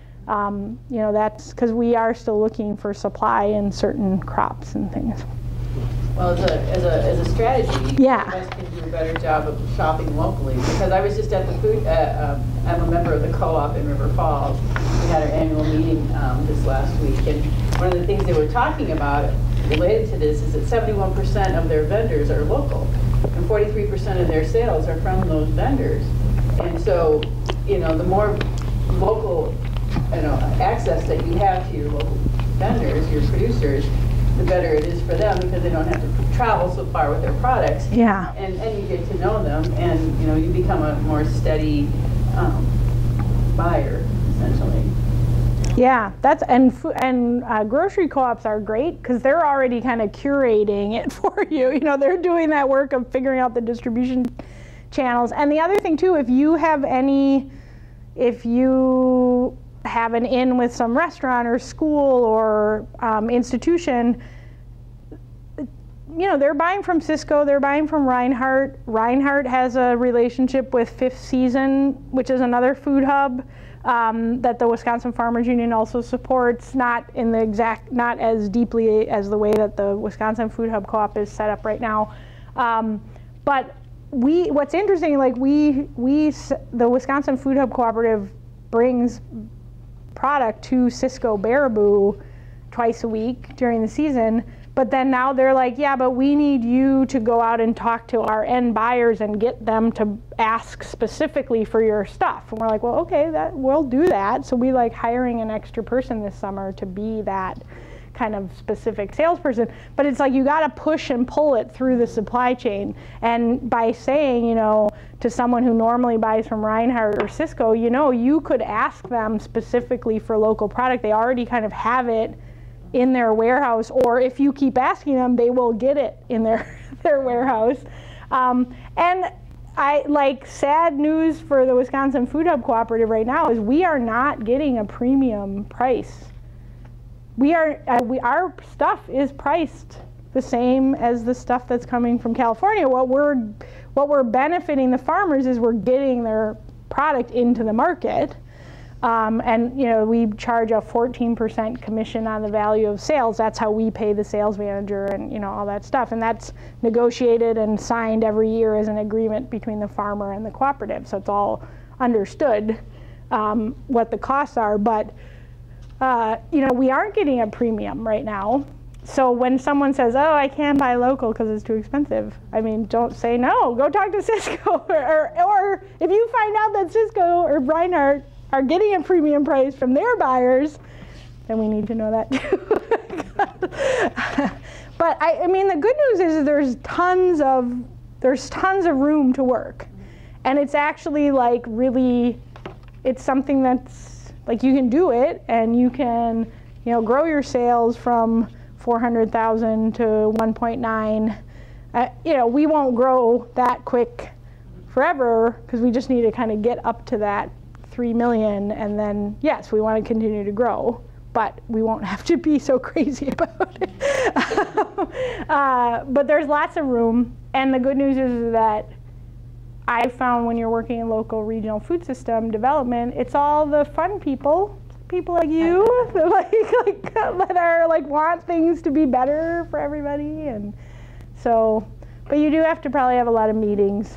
Um, you know, that's because we are still looking for supply in certain crops and things.
Well, as a, as a, as a strategy,
yeah.
you guys can do a better job of shopping locally. Because I was just at the food, uh, um, I'm a member of the co-op in River Falls. We had our annual meeting um, this last week. And one of the things they were talking about related to this is that seventy-one percent of their vendors are local. And forty-three percent of their sales are from those vendors. And so, you know, the more local, you know, access that you have to your local vendors, your producers, the better it is for them because they don't have to travel so far with their products.
Yeah. And,
and you get to know them, and you know you become a more steady um, buyer, essentially.
Yeah, that's and and uh, grocery co-ops are great because they're already kind of curating it for you. You know, they're doing that work of figuring out the distribution channels. And the other thing too, if you have any, if you have an in with some restaurant or school or um, institution, you know, they're buying from Cisco, they're buying from Reinhardt. Reinhardt has a relationship with Fifth Season, which is another food hub um, that the Wisconsin Farmers Union also supports, not in the exact, not as deeply as the way that the Wisconsin Food Hub Co-op is set up right now. Um, but we, what's interesting, like we, we, the Wisconsin Food Hub Cooperative brings product to Cisco Baraboo twice a week during the season, but then now they're like, yeah, but we need you to go out and talk to our end buyers and get them to ask specifically for your stuff. And we're like, well, okay, that we'll do that. So we like hiring an extra person this summer to be that kind of specific salesperson. But it's like you got to push and pull it through the supply chain. And by saying, you know, to someone who normally buys from Reinhardt or Cisco, you know, you could ask them specifically for local product. They already kind of have it in their warehouse, or if you keep asking them, they will get it in their, their warehouse. Um, and I like sad news for the Wisconsin Food Hub Cooperative right now is we are not getting a premium price. We are, uh, we, our stuff is priced the same as the stuff that's coming from California. What we're, what we're benefiting the farmers is we're getting their product into the market. Um, and you know, we charge a fourteen percent commission on the value of sales. That's how we pay the sales manager and you know all that stuff. And that's negotiated and signed every year as an agreement between the farmer and the cooperative. So it's all understood um, what the costs are. But uh, you know, we aren't getting a premium right now. So when someone says, "Oh, I can't buy local because it's too expensive," I mean, don't say no. Go talk to Cisco, or, or, or if you find out that Cisco or Reinhardt are getting a premium price from their buyers, then we need to know that too. But I, I mean, the good news is there's tons of there's tons of room to work, and it's actually like really, it's something that's like you can do it, and you can you know grow your sales from four hundred thousand to one point nine. Uh, you know, we won't grow that quick forever because we just need to kind of get up to that three million, and then yes, we want to continue to grow, but we won't have to be so crazy about it. uh, but there's lots of room, and the good news is that I found when you're working in local regional food system development, it's all the fun people, people like you, that, like, like, that are like want things to be better for everybody, and so, but you do have to probably have a lot of meetings.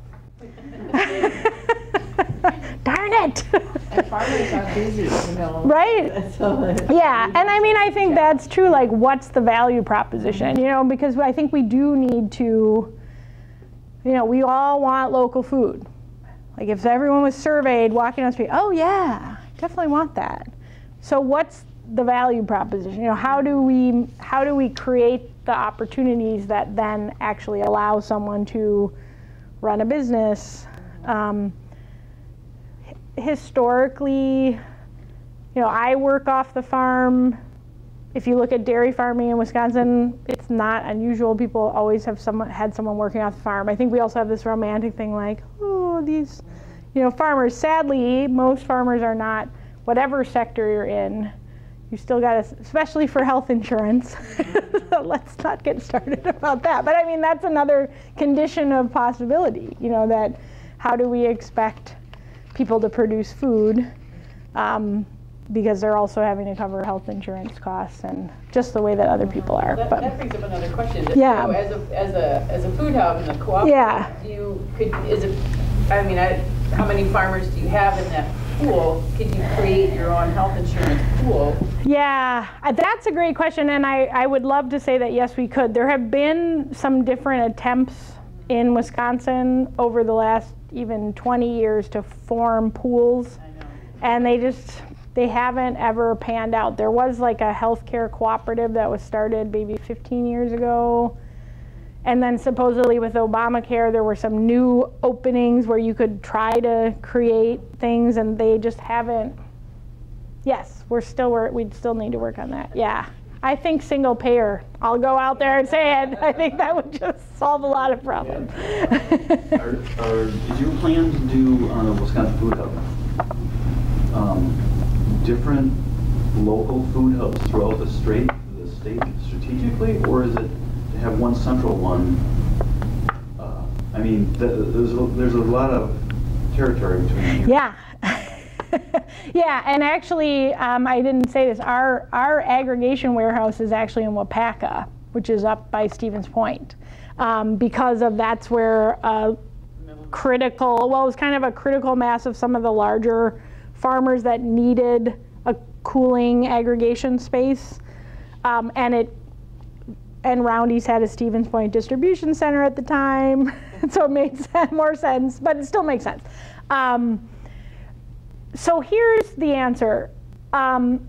Darn it!
And farmers are busy, you know.
Right?
So,
yeah, and I mean, I think that's true, like, what's the value proposition, you know, because I think we do need to, you know, we all want local food. Like, if everyone was surveyed walking on the street, oh yeah, definitely want that. So what's the value proposition? You know, how do we, how do we create the opportunities that then actually allow someone to run a business? Um, historically, you know, I work off the farm. If you look at dairy farming in Wisconsin, it's not unusual. People always have someone, had someone working off the farm. I think we also have this romantic thing like, oh, these, you know, farmers. Sadly, most farmers are not, whatever sector you're in, you still got to, especially for health insurance. Let's not get started about that. But I mean, that's another condition of possibility, you know, that how do we expect people to produce food? Um, because they're also having to cover health insurance costs and just the way that other people are.
That,
but
that brings up another question.
Yeah.
So as a as a as a food hub in the co-op,
yeah.
do you could is it? I mean, I, how many farmers do you have in that pool? Could you create your own health insurance pool?
Yeah, that's a great question, and I I would love to say that yes, we could. There have been some different attempts in Wisconsin over the last even twenty years to form pools,
I know.
and they just. They haven't ever panned out. There was like a healthcare cooperative that was started maybe fifteen years ago. And then supposedly with Obamacare, there were some new openings where you could try to create things, and they just haven't. Yes, we're still, we're, we'd still need to work on that. Yeah, I think single payer. I'll go out there and say it. I think that would just solve a lot of problems.
are, are, is your plan to do on a Wisconsin Food Hub? Um, different local food hubs throughout the state, the state strategically, or is it to have one central one? Uh, I mean, th there's a, there's a lot of territory between.
Yeah, yeah, and actually, um, I didn't say this. Our our aggregation warehouse is actually in Wapaka, which is up by Stevens Point, um, because of that's where a critical. Well, it was kind of a critical mass of some of the larger farmers that needed a cooling aggregation space, um, and it and Roundy's had a Stevens Point distribution center at the time, so it made more sense, but it still makes sense. Um, so here's the answer. Um,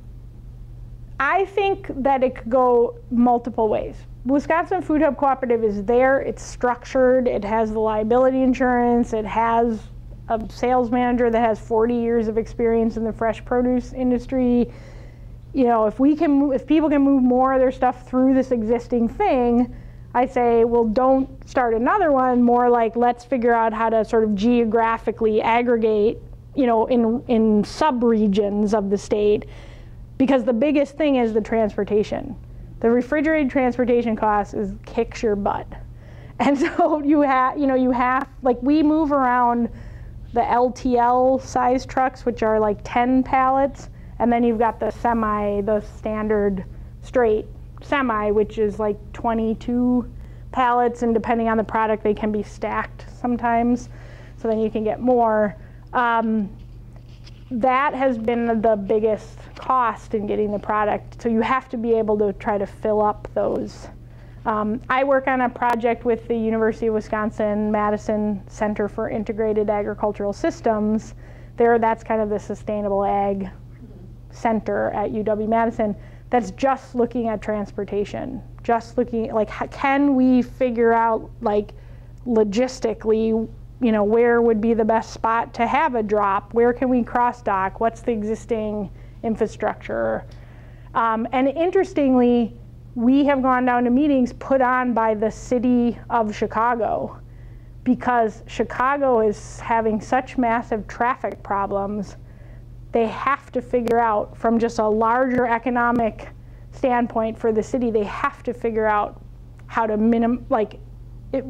I think that it could go multiple ways. Wisconsin Food Hub Cooperative is there, it's structured, it has the liability insurance, it has a sales manager that has forty years of experience in the fresh produce industry. You know, if we can, move, if people can move more of their stuff through this existing thing, I say, well, don't start another one. More like, let's figure out how to sort of geographically aggregate, you know, in in sub-regions of the state, because the biggest thing is the transportation. The refrigerated transportation cost is kicks your butt, and so you have, you know, you have like we move around the L T L size trucks, which are like ten pallets, and then you've got the semi, the standard straight semi, which is like twenty-two pallets, and depending on the product, they can be stacked sometimes, so then you can get more. Um, that has been the biggest cost in getting the product, so you have to be able to try to fill up those. Um, I work on a project with the University of Wisconsin-Madison Center for Integrated Agricultural Systems. There, that's kind of the sustainable ag center at U W-Madison that's just looking at transportation, just looking at, like, how, can we figure out, like, logistically, you know, where would be the best spot to have a drop? Where can we cross dock? What's the existing infrastructure? Um, and interestingly, we have gone down to meetings put on by the city of Chicago, because Chicago is having such massive traffic problems. They have to figure out, from just a larger economic standpoint for the city, they have to figure out how to minim, like, it,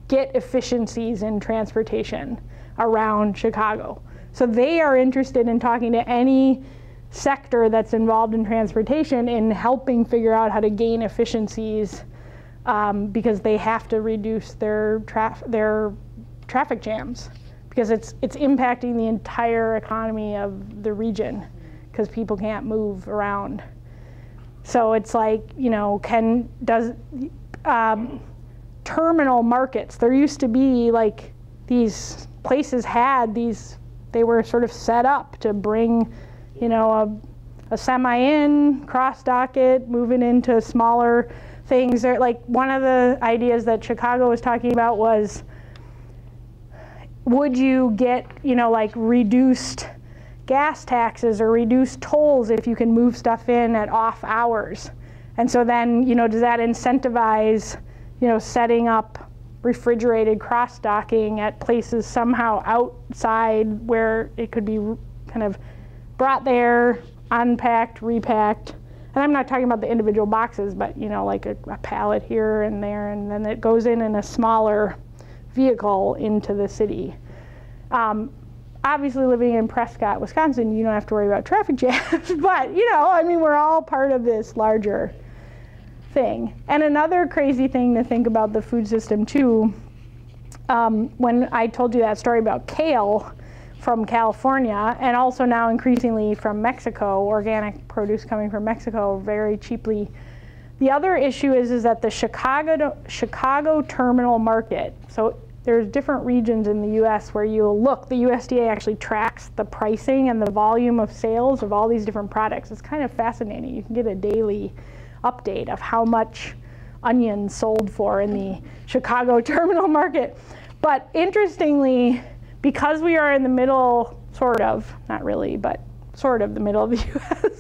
get efficiencies in transportation around Chicago. So they are interested in talking to any sector that's involved in transportation in helping figure out how to gain efficiencies um, because they have to reduce their, traf their traffic jams because it's, it's impacting the entire economy of the region because people can't move around. So it's like, you know, can, does, um, terminal markets, there used to be like these places had these, they were sort of set up to bring, you know, a, a semi in, cross dock it, moving into smaller things. They're, like one of the ideas that Chicago was talking about was, would you get, you know, like reduced gas taxes or reduced tolls if you can move stuff in at off hours? And so then, you know, does that incentivize, you know, setting up refrigerated cross-docking at places somehow outside where it could be kind of brought there, unpacked, repacked. And I'm not talking about the individual boxes, but, you know, like a, a pallet here and there, and then it goes in in a smaller vehicle into the city. Um, obviously living in Prescott, Wisconsin, you don't have to worry about traffic jams, but, you know, I mean, we're all part of this larger thing. And another crazy thing to think about the food system too, um, when I told you that story about kale from California, and also now increasingly from Mexico, organic produce coming from Mexico very cheaply. The other issue is, is that the Chicago, Chicago terminal market, so there's different regions in the U S where you'll look, the U S D A actually tracks the pricing and the volume of sales of all these different products. It's kind of fascinating. You can get a daily update of how much onions sold for in the Chicago terminal market. But interestingly, because we are in the middle, sort of, not really, but sort of the middle of the U S,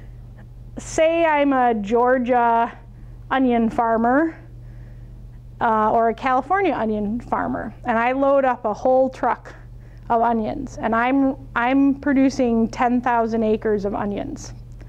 say I'm a Georgia onion farmer uh, or a California onion farmer, and I load up a whole truck of onions, and I'm, I'm producing ten thousand acres of onions.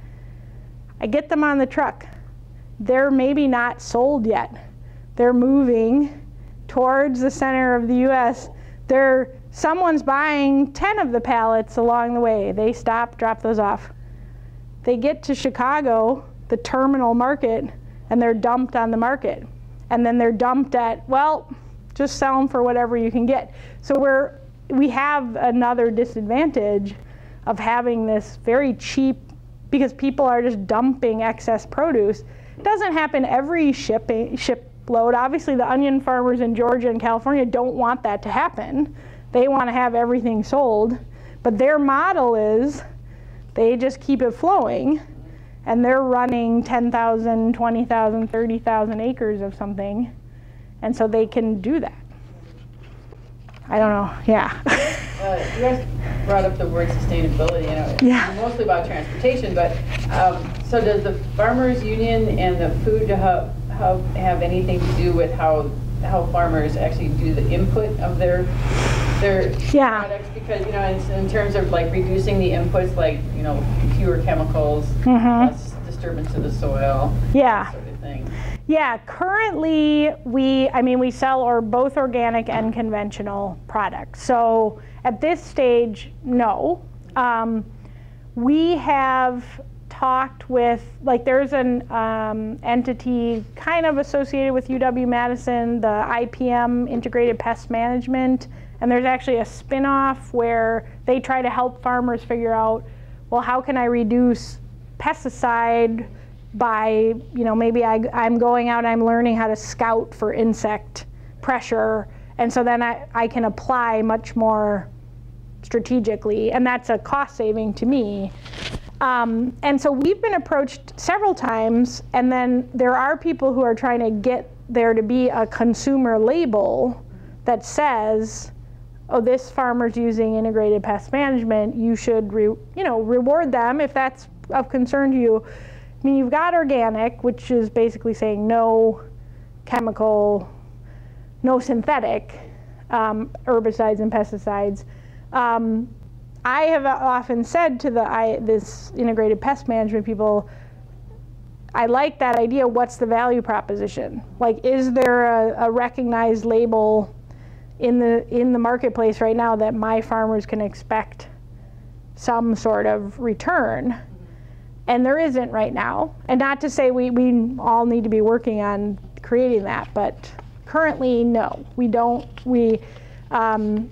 I get them on the truck. They're maybe not sold yet. They're moving towards the center of the U S. They're, someone's buying ten of the pallets along the way. They stop, drop those off. They get to Chicago, the terminal market, and they're dumped on the market. And then they're dumped at, well, just sell them for whatever you can get. So we're, we have another disadvantage of having this very cheap, because people are just dumping excess produce. It doesn't happen every shipping, ship load. Obviously the onion farmers in Georgia and California don't want that to happen. They want to have everything sold. But their model is they just keep it flowing, and they're running ten thousand, twenty thousand, thirty thousand acres of something, and so they can do that. I don't know, yeah.
Uh, you guys brought up the word sustainability, you know,
yeah.
mostly about transportation, but um, so does the Farmers Union and the Food Hub, hub have anything to do with how how farmers actually do the input of their their
yeah.
products? Because, you know, in, in terms of like reducing the inputs, like, you know, fewer chemicals,
mm-hmm.
less disturbance of the soil,
yeah.
that sort of thing.
Yeah, currently we, I mean, we sell or both organic and conventional products. So at this stage, no. Um, we have talked with, like there's an um, entity kind of associated with U W-Madison, the I P M, Integrated Pest Management, and there's actually a spin-off where they try to help farmers figure out, well, how can I reduce pesticide by, you know, maybe I, I'm going out and I'm learning how to scout for insect pressure, and so then I, I can apply much more strategically, and that's a cost saving to me. Um, and so we've been approached several times, and then there are people who are trying to get there to be a consumer label that says, oh, this farmer's using integrated pest management, you should re, you know, reward them if that's of concern to you. I mean, you've got organic, which is basically saying no chemical, no synthetic um, herbicides and pesticides. Um, I have often said to the I, this integrated pest management people, I like that idea. What's the value proposition? Like, is there a, a recognized label in the in the marketplace right now that my farmers can expect some sort of return? And there isn't right now. And not to say we, we all need to be working on creating that, but currently, no, we don't. We, um,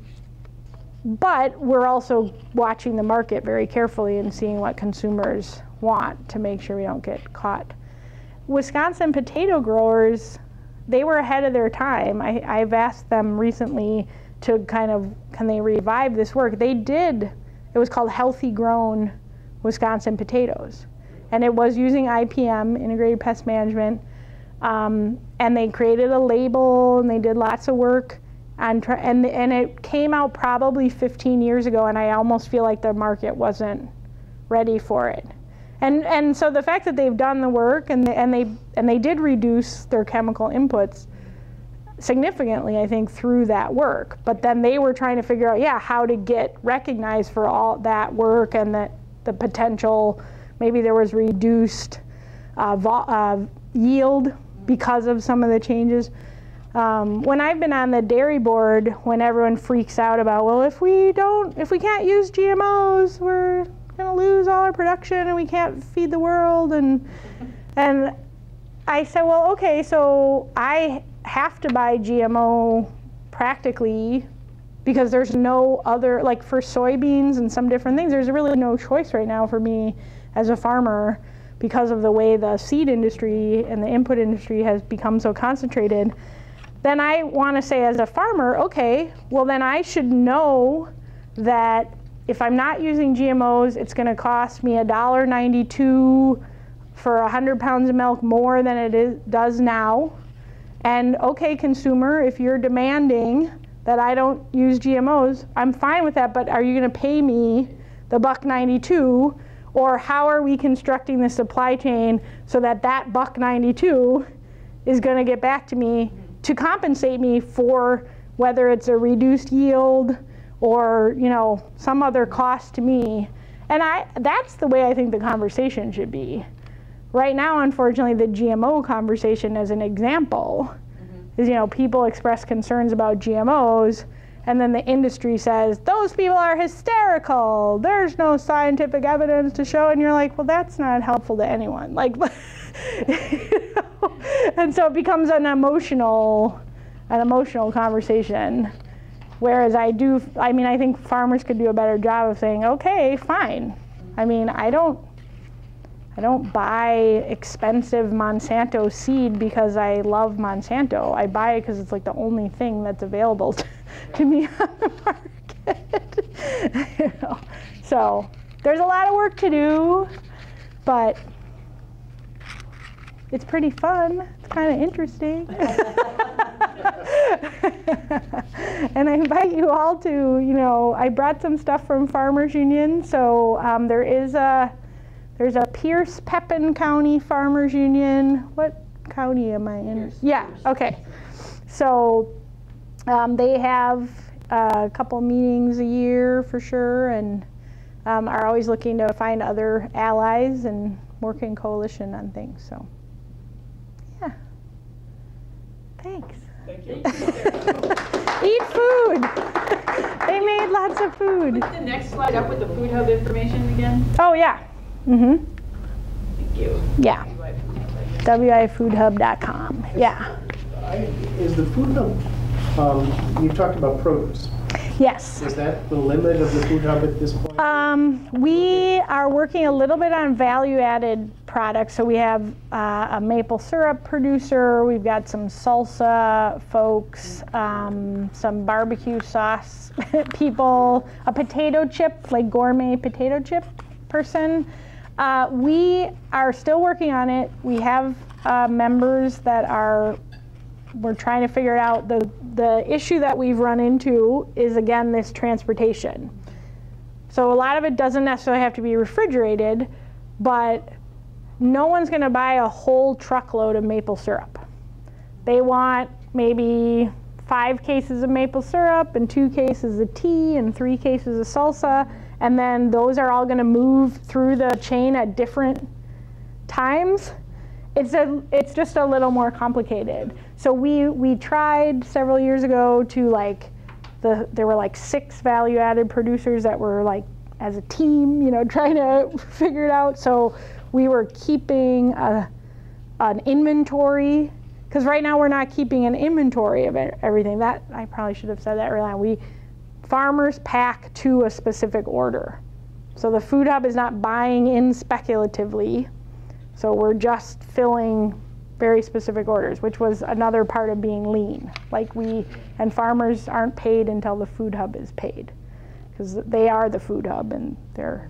but we're also watching the market very carefully and seeing what consumers want to make sure we don't get caught. Wisconsin potato growers, they were ahead of their time. I, I've asked them recently to kind of, can they revive this work? They did. It was called Healthy Grown Wisconsin Potatoes. And it was using I P M, Integrated Pest Management. Um, and they created a label and they did lots of work. On tr and, and it came out probably fifteen years ago, and I almost feel like the market wasn't ready for it. And, and so the fact that they've done the work and they, and, they, and they did reduce their chemical inputs significantly, I think, through that work. But then they were trying to figure out, yeah, how to get recognized for all that work and that the potential, maybe there was reduced uh, uh, yield because of some of the changes. Um, when I've been on the dairy board, when everyone freaks out about, well, if we don't, if we can't use G M Os, we're gonna lose all our production and we can't feed the world, and and I said, well, okay, so I have to buy G M O practically because there's no other, like for soybeans and some different things, there's really no choice right now for me as a farmer because of the way the seed industry and the input industry has become so concentrated. Then I want to say as a farmer, okay, well then I should know that if I'm not using G M Os, it's going to cost me a dollar ninety-two for one hundred pounds of milk more than it is, does now. And okay, consumer, if you're demanding that I don't use G M Os, I'm fine with that, but are you going to pay me the buck ninety-two? Or how are we constructing the supply chain so that that buck ninety-two is going to get back to me to compensate me for whether it's a reduced yield or, you know, some other cost to me? And I, that's the way I think the conversation should be. Right now, unfortunately, the G M O conversation, as an example, mm-hmm. is, you know, people express concerns about G M Os, and then the industry says, those people are hysterical. There's no scientific evidence to show. And you're like, well, that's not helpful to anyone. Like, you know? And so it becomes an emotional, an emotional conversation. Whereas I do, I mean, I think farmers could do a better job of saying, okay, fine. I mean, I don't, I don't buy expensive Monsanto seed because I love Monsanto. I buy it because it's like the only thing that's available to, to me on the market. You know? So there's a lot of work to do, but it's pretty fun. It's kind of interesting. And I invite you all to, you know, I brought some stuff from Farmers Union. So um, there is a, there's a Pierce Pepin County Farmers Union. What county am I in? Pierce. Yeah, Pierce. Okay. So um, they have a couple meetings a year for sure, and um, are always looking to find other allies and work in coalition on things. So, yeah. Thanks.
Thank you.
Eat food. They made lots of food.
Put the next slide up with the Food Hub information again.
Oh yeah. Mm-hmm.
Thank you.
Yeah. W I food hub dot com. Yeah.
I, is the Food Hub, um, you talked about produce.
Yes.
Is that the limit of the Food Hub at this point?
Um, we are working a little bit on value-added products. So we have uh, a maple syrup producer. We've got some salsa folks, um, some barbecue sauce people, a potato chip, like gourmet potato chip person. Uh, we are still working on it. We have uh, members that are, we're trying to figure it out. The, the issue that we've run into is, again, this transportation. So a lot of it doesn't necessarily have to be refrigerated, but no one's going to buy a whole truckload of maple syrup. They want maybe five cases of maple syrup and two cases of tea and three cases of salsa, and then those are all going to move through the chain at different times. It's a, it's just a little more complicated. So we, we tried several years ago to like, the, there were like six value-added producers that were like, as a team, you know, trying to figure it out. So we were keeping a, an inventory, because right now we're not keeping an inventory of it, everything. That, I probably should have said that earlier on. We, farmers pack to a specific order. So the Food Hub is not buying in speculatively. So we're just filling very specific orders, which was another part of being lean. Like we, and farmers aren't paid until the Food Hub is paid, because they are the Food Hub and they're.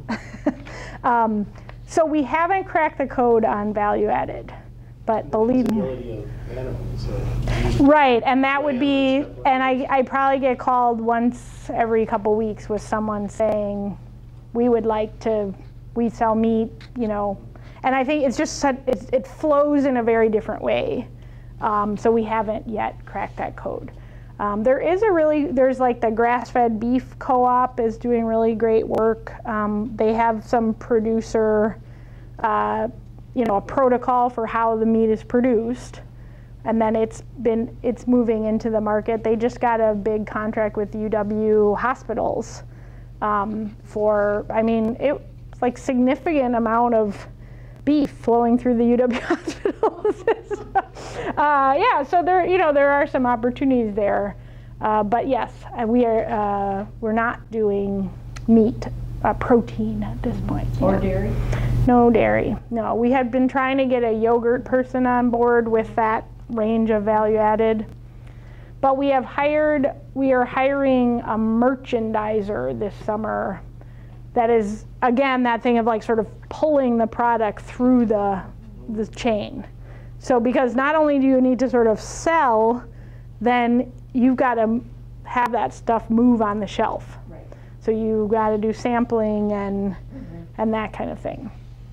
um, so we haven't cracked the code on value added, but believe me.
Animals, so.
Right, and that would be, and I, I probably get called once every couple weeks with someone saying, we would like to, we sell meat, you know. And I think it's just, such, it, it flows in a very different way. Um, so we haven't yet cracked that code. Um, there is a really, there's like the grass-fed beef co-op is doing really great work. Um, they have some producer, uh, you know, a protocol for how the meat is produced. And then it's been, it's moving into the market. They just got a big contract with U W hospitals um, for, I mean, it's like significant amount of beef flowing through the U W hospitals. uh, yeah, so there, you know, there are some opportunities there. Uh, but yes, we are, uh, we're not doing meat, uh, protein at this point.
Or
yeah.
dairy?
No dairy. No, we had been trying to get a yogurt person on board with that range of value added. But we have hired, we are hiring a merchandiser this summer that is, again, that thing of like sort of pulling the product through the, the chain. So because not only do you need to sort of sell, then you've got to have that stuff move on the shelf.
Right.
So you've got to do sampling and, mm-hmm. and that kind of thing.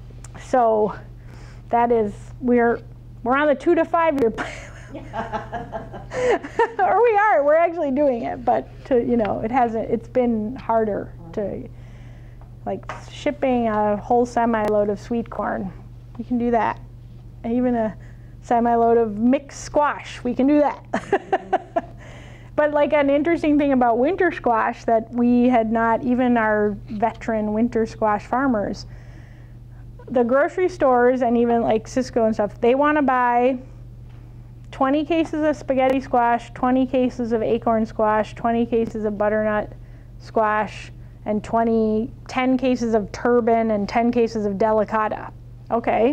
So that is, we're, we're on the two to five year plan. Or we are, we're actually doing it, but to, you know, it hasn't, it's been harder to, like shipping a whole semi-load of sweet corn, we can do that. And even a semi-load of mixed squash, we can do that. But like an interesting thing about winter squash that we had not, even our veteran winter squash farmers, the grocery stores and even like Cisco and stuff, they want to buy twenty cases of spaghetti squash, twenty cases of acorn squash, twenty cases of butternut squash, and twenty, ten cases of turban and ten cases of delicata. Okay.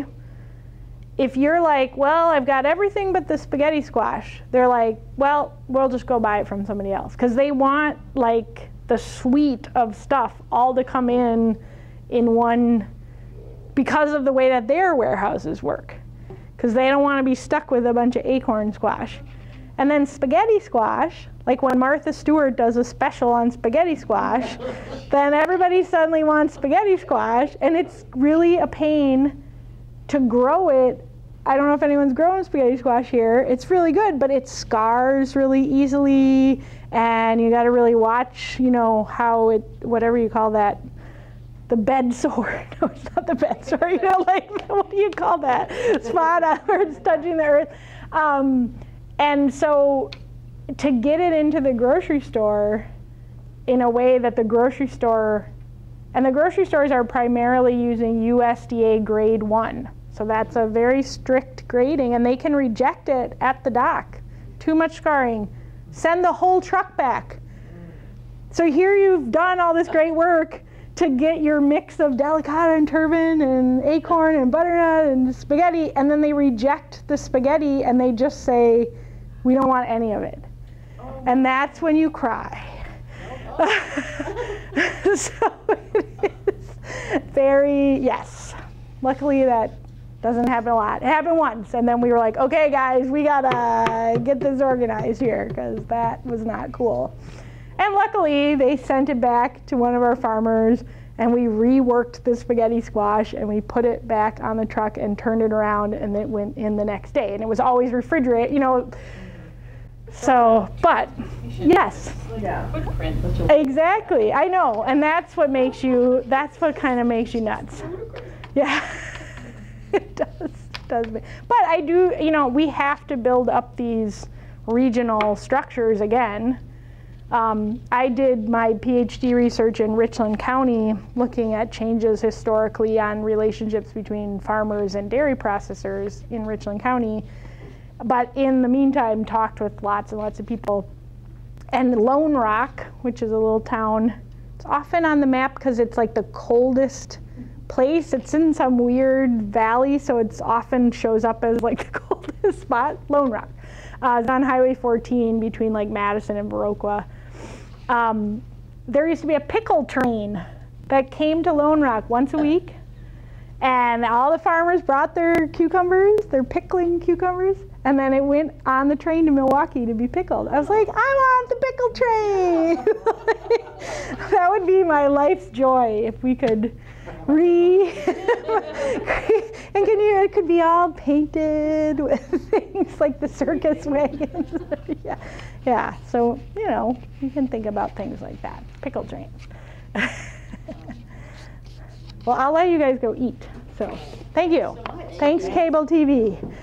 If you're like, well, I've got everything but the spaghetti squash, they're like, well, we'll just go buy it from somebody else. Because they want like the suite of stuff all to come in in one, because of the way that their warehouses work. Because they don't want to be stuck with a bunch of acorn squash. And then spaghetti squash, like when Martha Stewart does a special on spaghetti squash, then everybody suddenly wants spaghetti squash, and it's really a pain to grow it. I don't know if anyone's grown spaghetti squash here. It's really good, but it scars really easily, and you got to really watch, you know, how it, whatever you call that, the bed sore. No, it's not the bed sore. You know, like, what do you call that? Spot on where it's touching the earth. Um, and so to get it into the grocery store in a way that the grocery store, and the grocery stores are primarily using U S D A grade one. So that's a very strict grading, and they can reject it at the dock. Too much scarring. Send the whole truck back. So here you've done all this great work to get your mix of delicata and turban and acorn and butternut and spaghetti, and then they reject the spaghetti and they just say, we don't want any of it. Oh. And that's when you cry. Oh. So it is very, yes. Luckily that doesn't happen a lot. It happened once, and then we were like, okay guys, we gotta get this organized here, because that was not cool. And luckily, they sent it back to one of our farmers, and we reworked the spaghetti squash, and we put it back on the truck and turned it around, and it went in the next day. And it was always refrigerated, you know. So, but, yes.
Yeah. Footprint.
Exactly, I know. And that's what makes you, that's what kind of makes you nuts. Yeah, it does. does me. But I do, you know, we have to build up these regional structures again. Um, I did my PhD research in Richland County looking at changes historically on relationships between farmers and dairy processors in Richland County. But in the meantime, talked with lots and lots of people. And Lone Rock, which is a little town, it's often on the map because it's like the coldest place. It's in some weird valley, so it's often shows up as like the coldest spot, Lone Rock. Uh, it's on Highway fourteen between like Madison and Viroqua. Um, there used to be a pickle train that came to Lone Rock once a week, and all the farmers brought their cucumbers, their pickling cucumbers, and then it went on the train to Milwaukee to be pickled. I was like, I want the pickle train! That would be my life's joy if we could re... And can you, it could be all painted with things like the circus wagons. yeah. yeah, so, you know, you can think about things like that. Pickle train. Well, I'll let you guys go eat. So, thank you. Thanks, cable T V.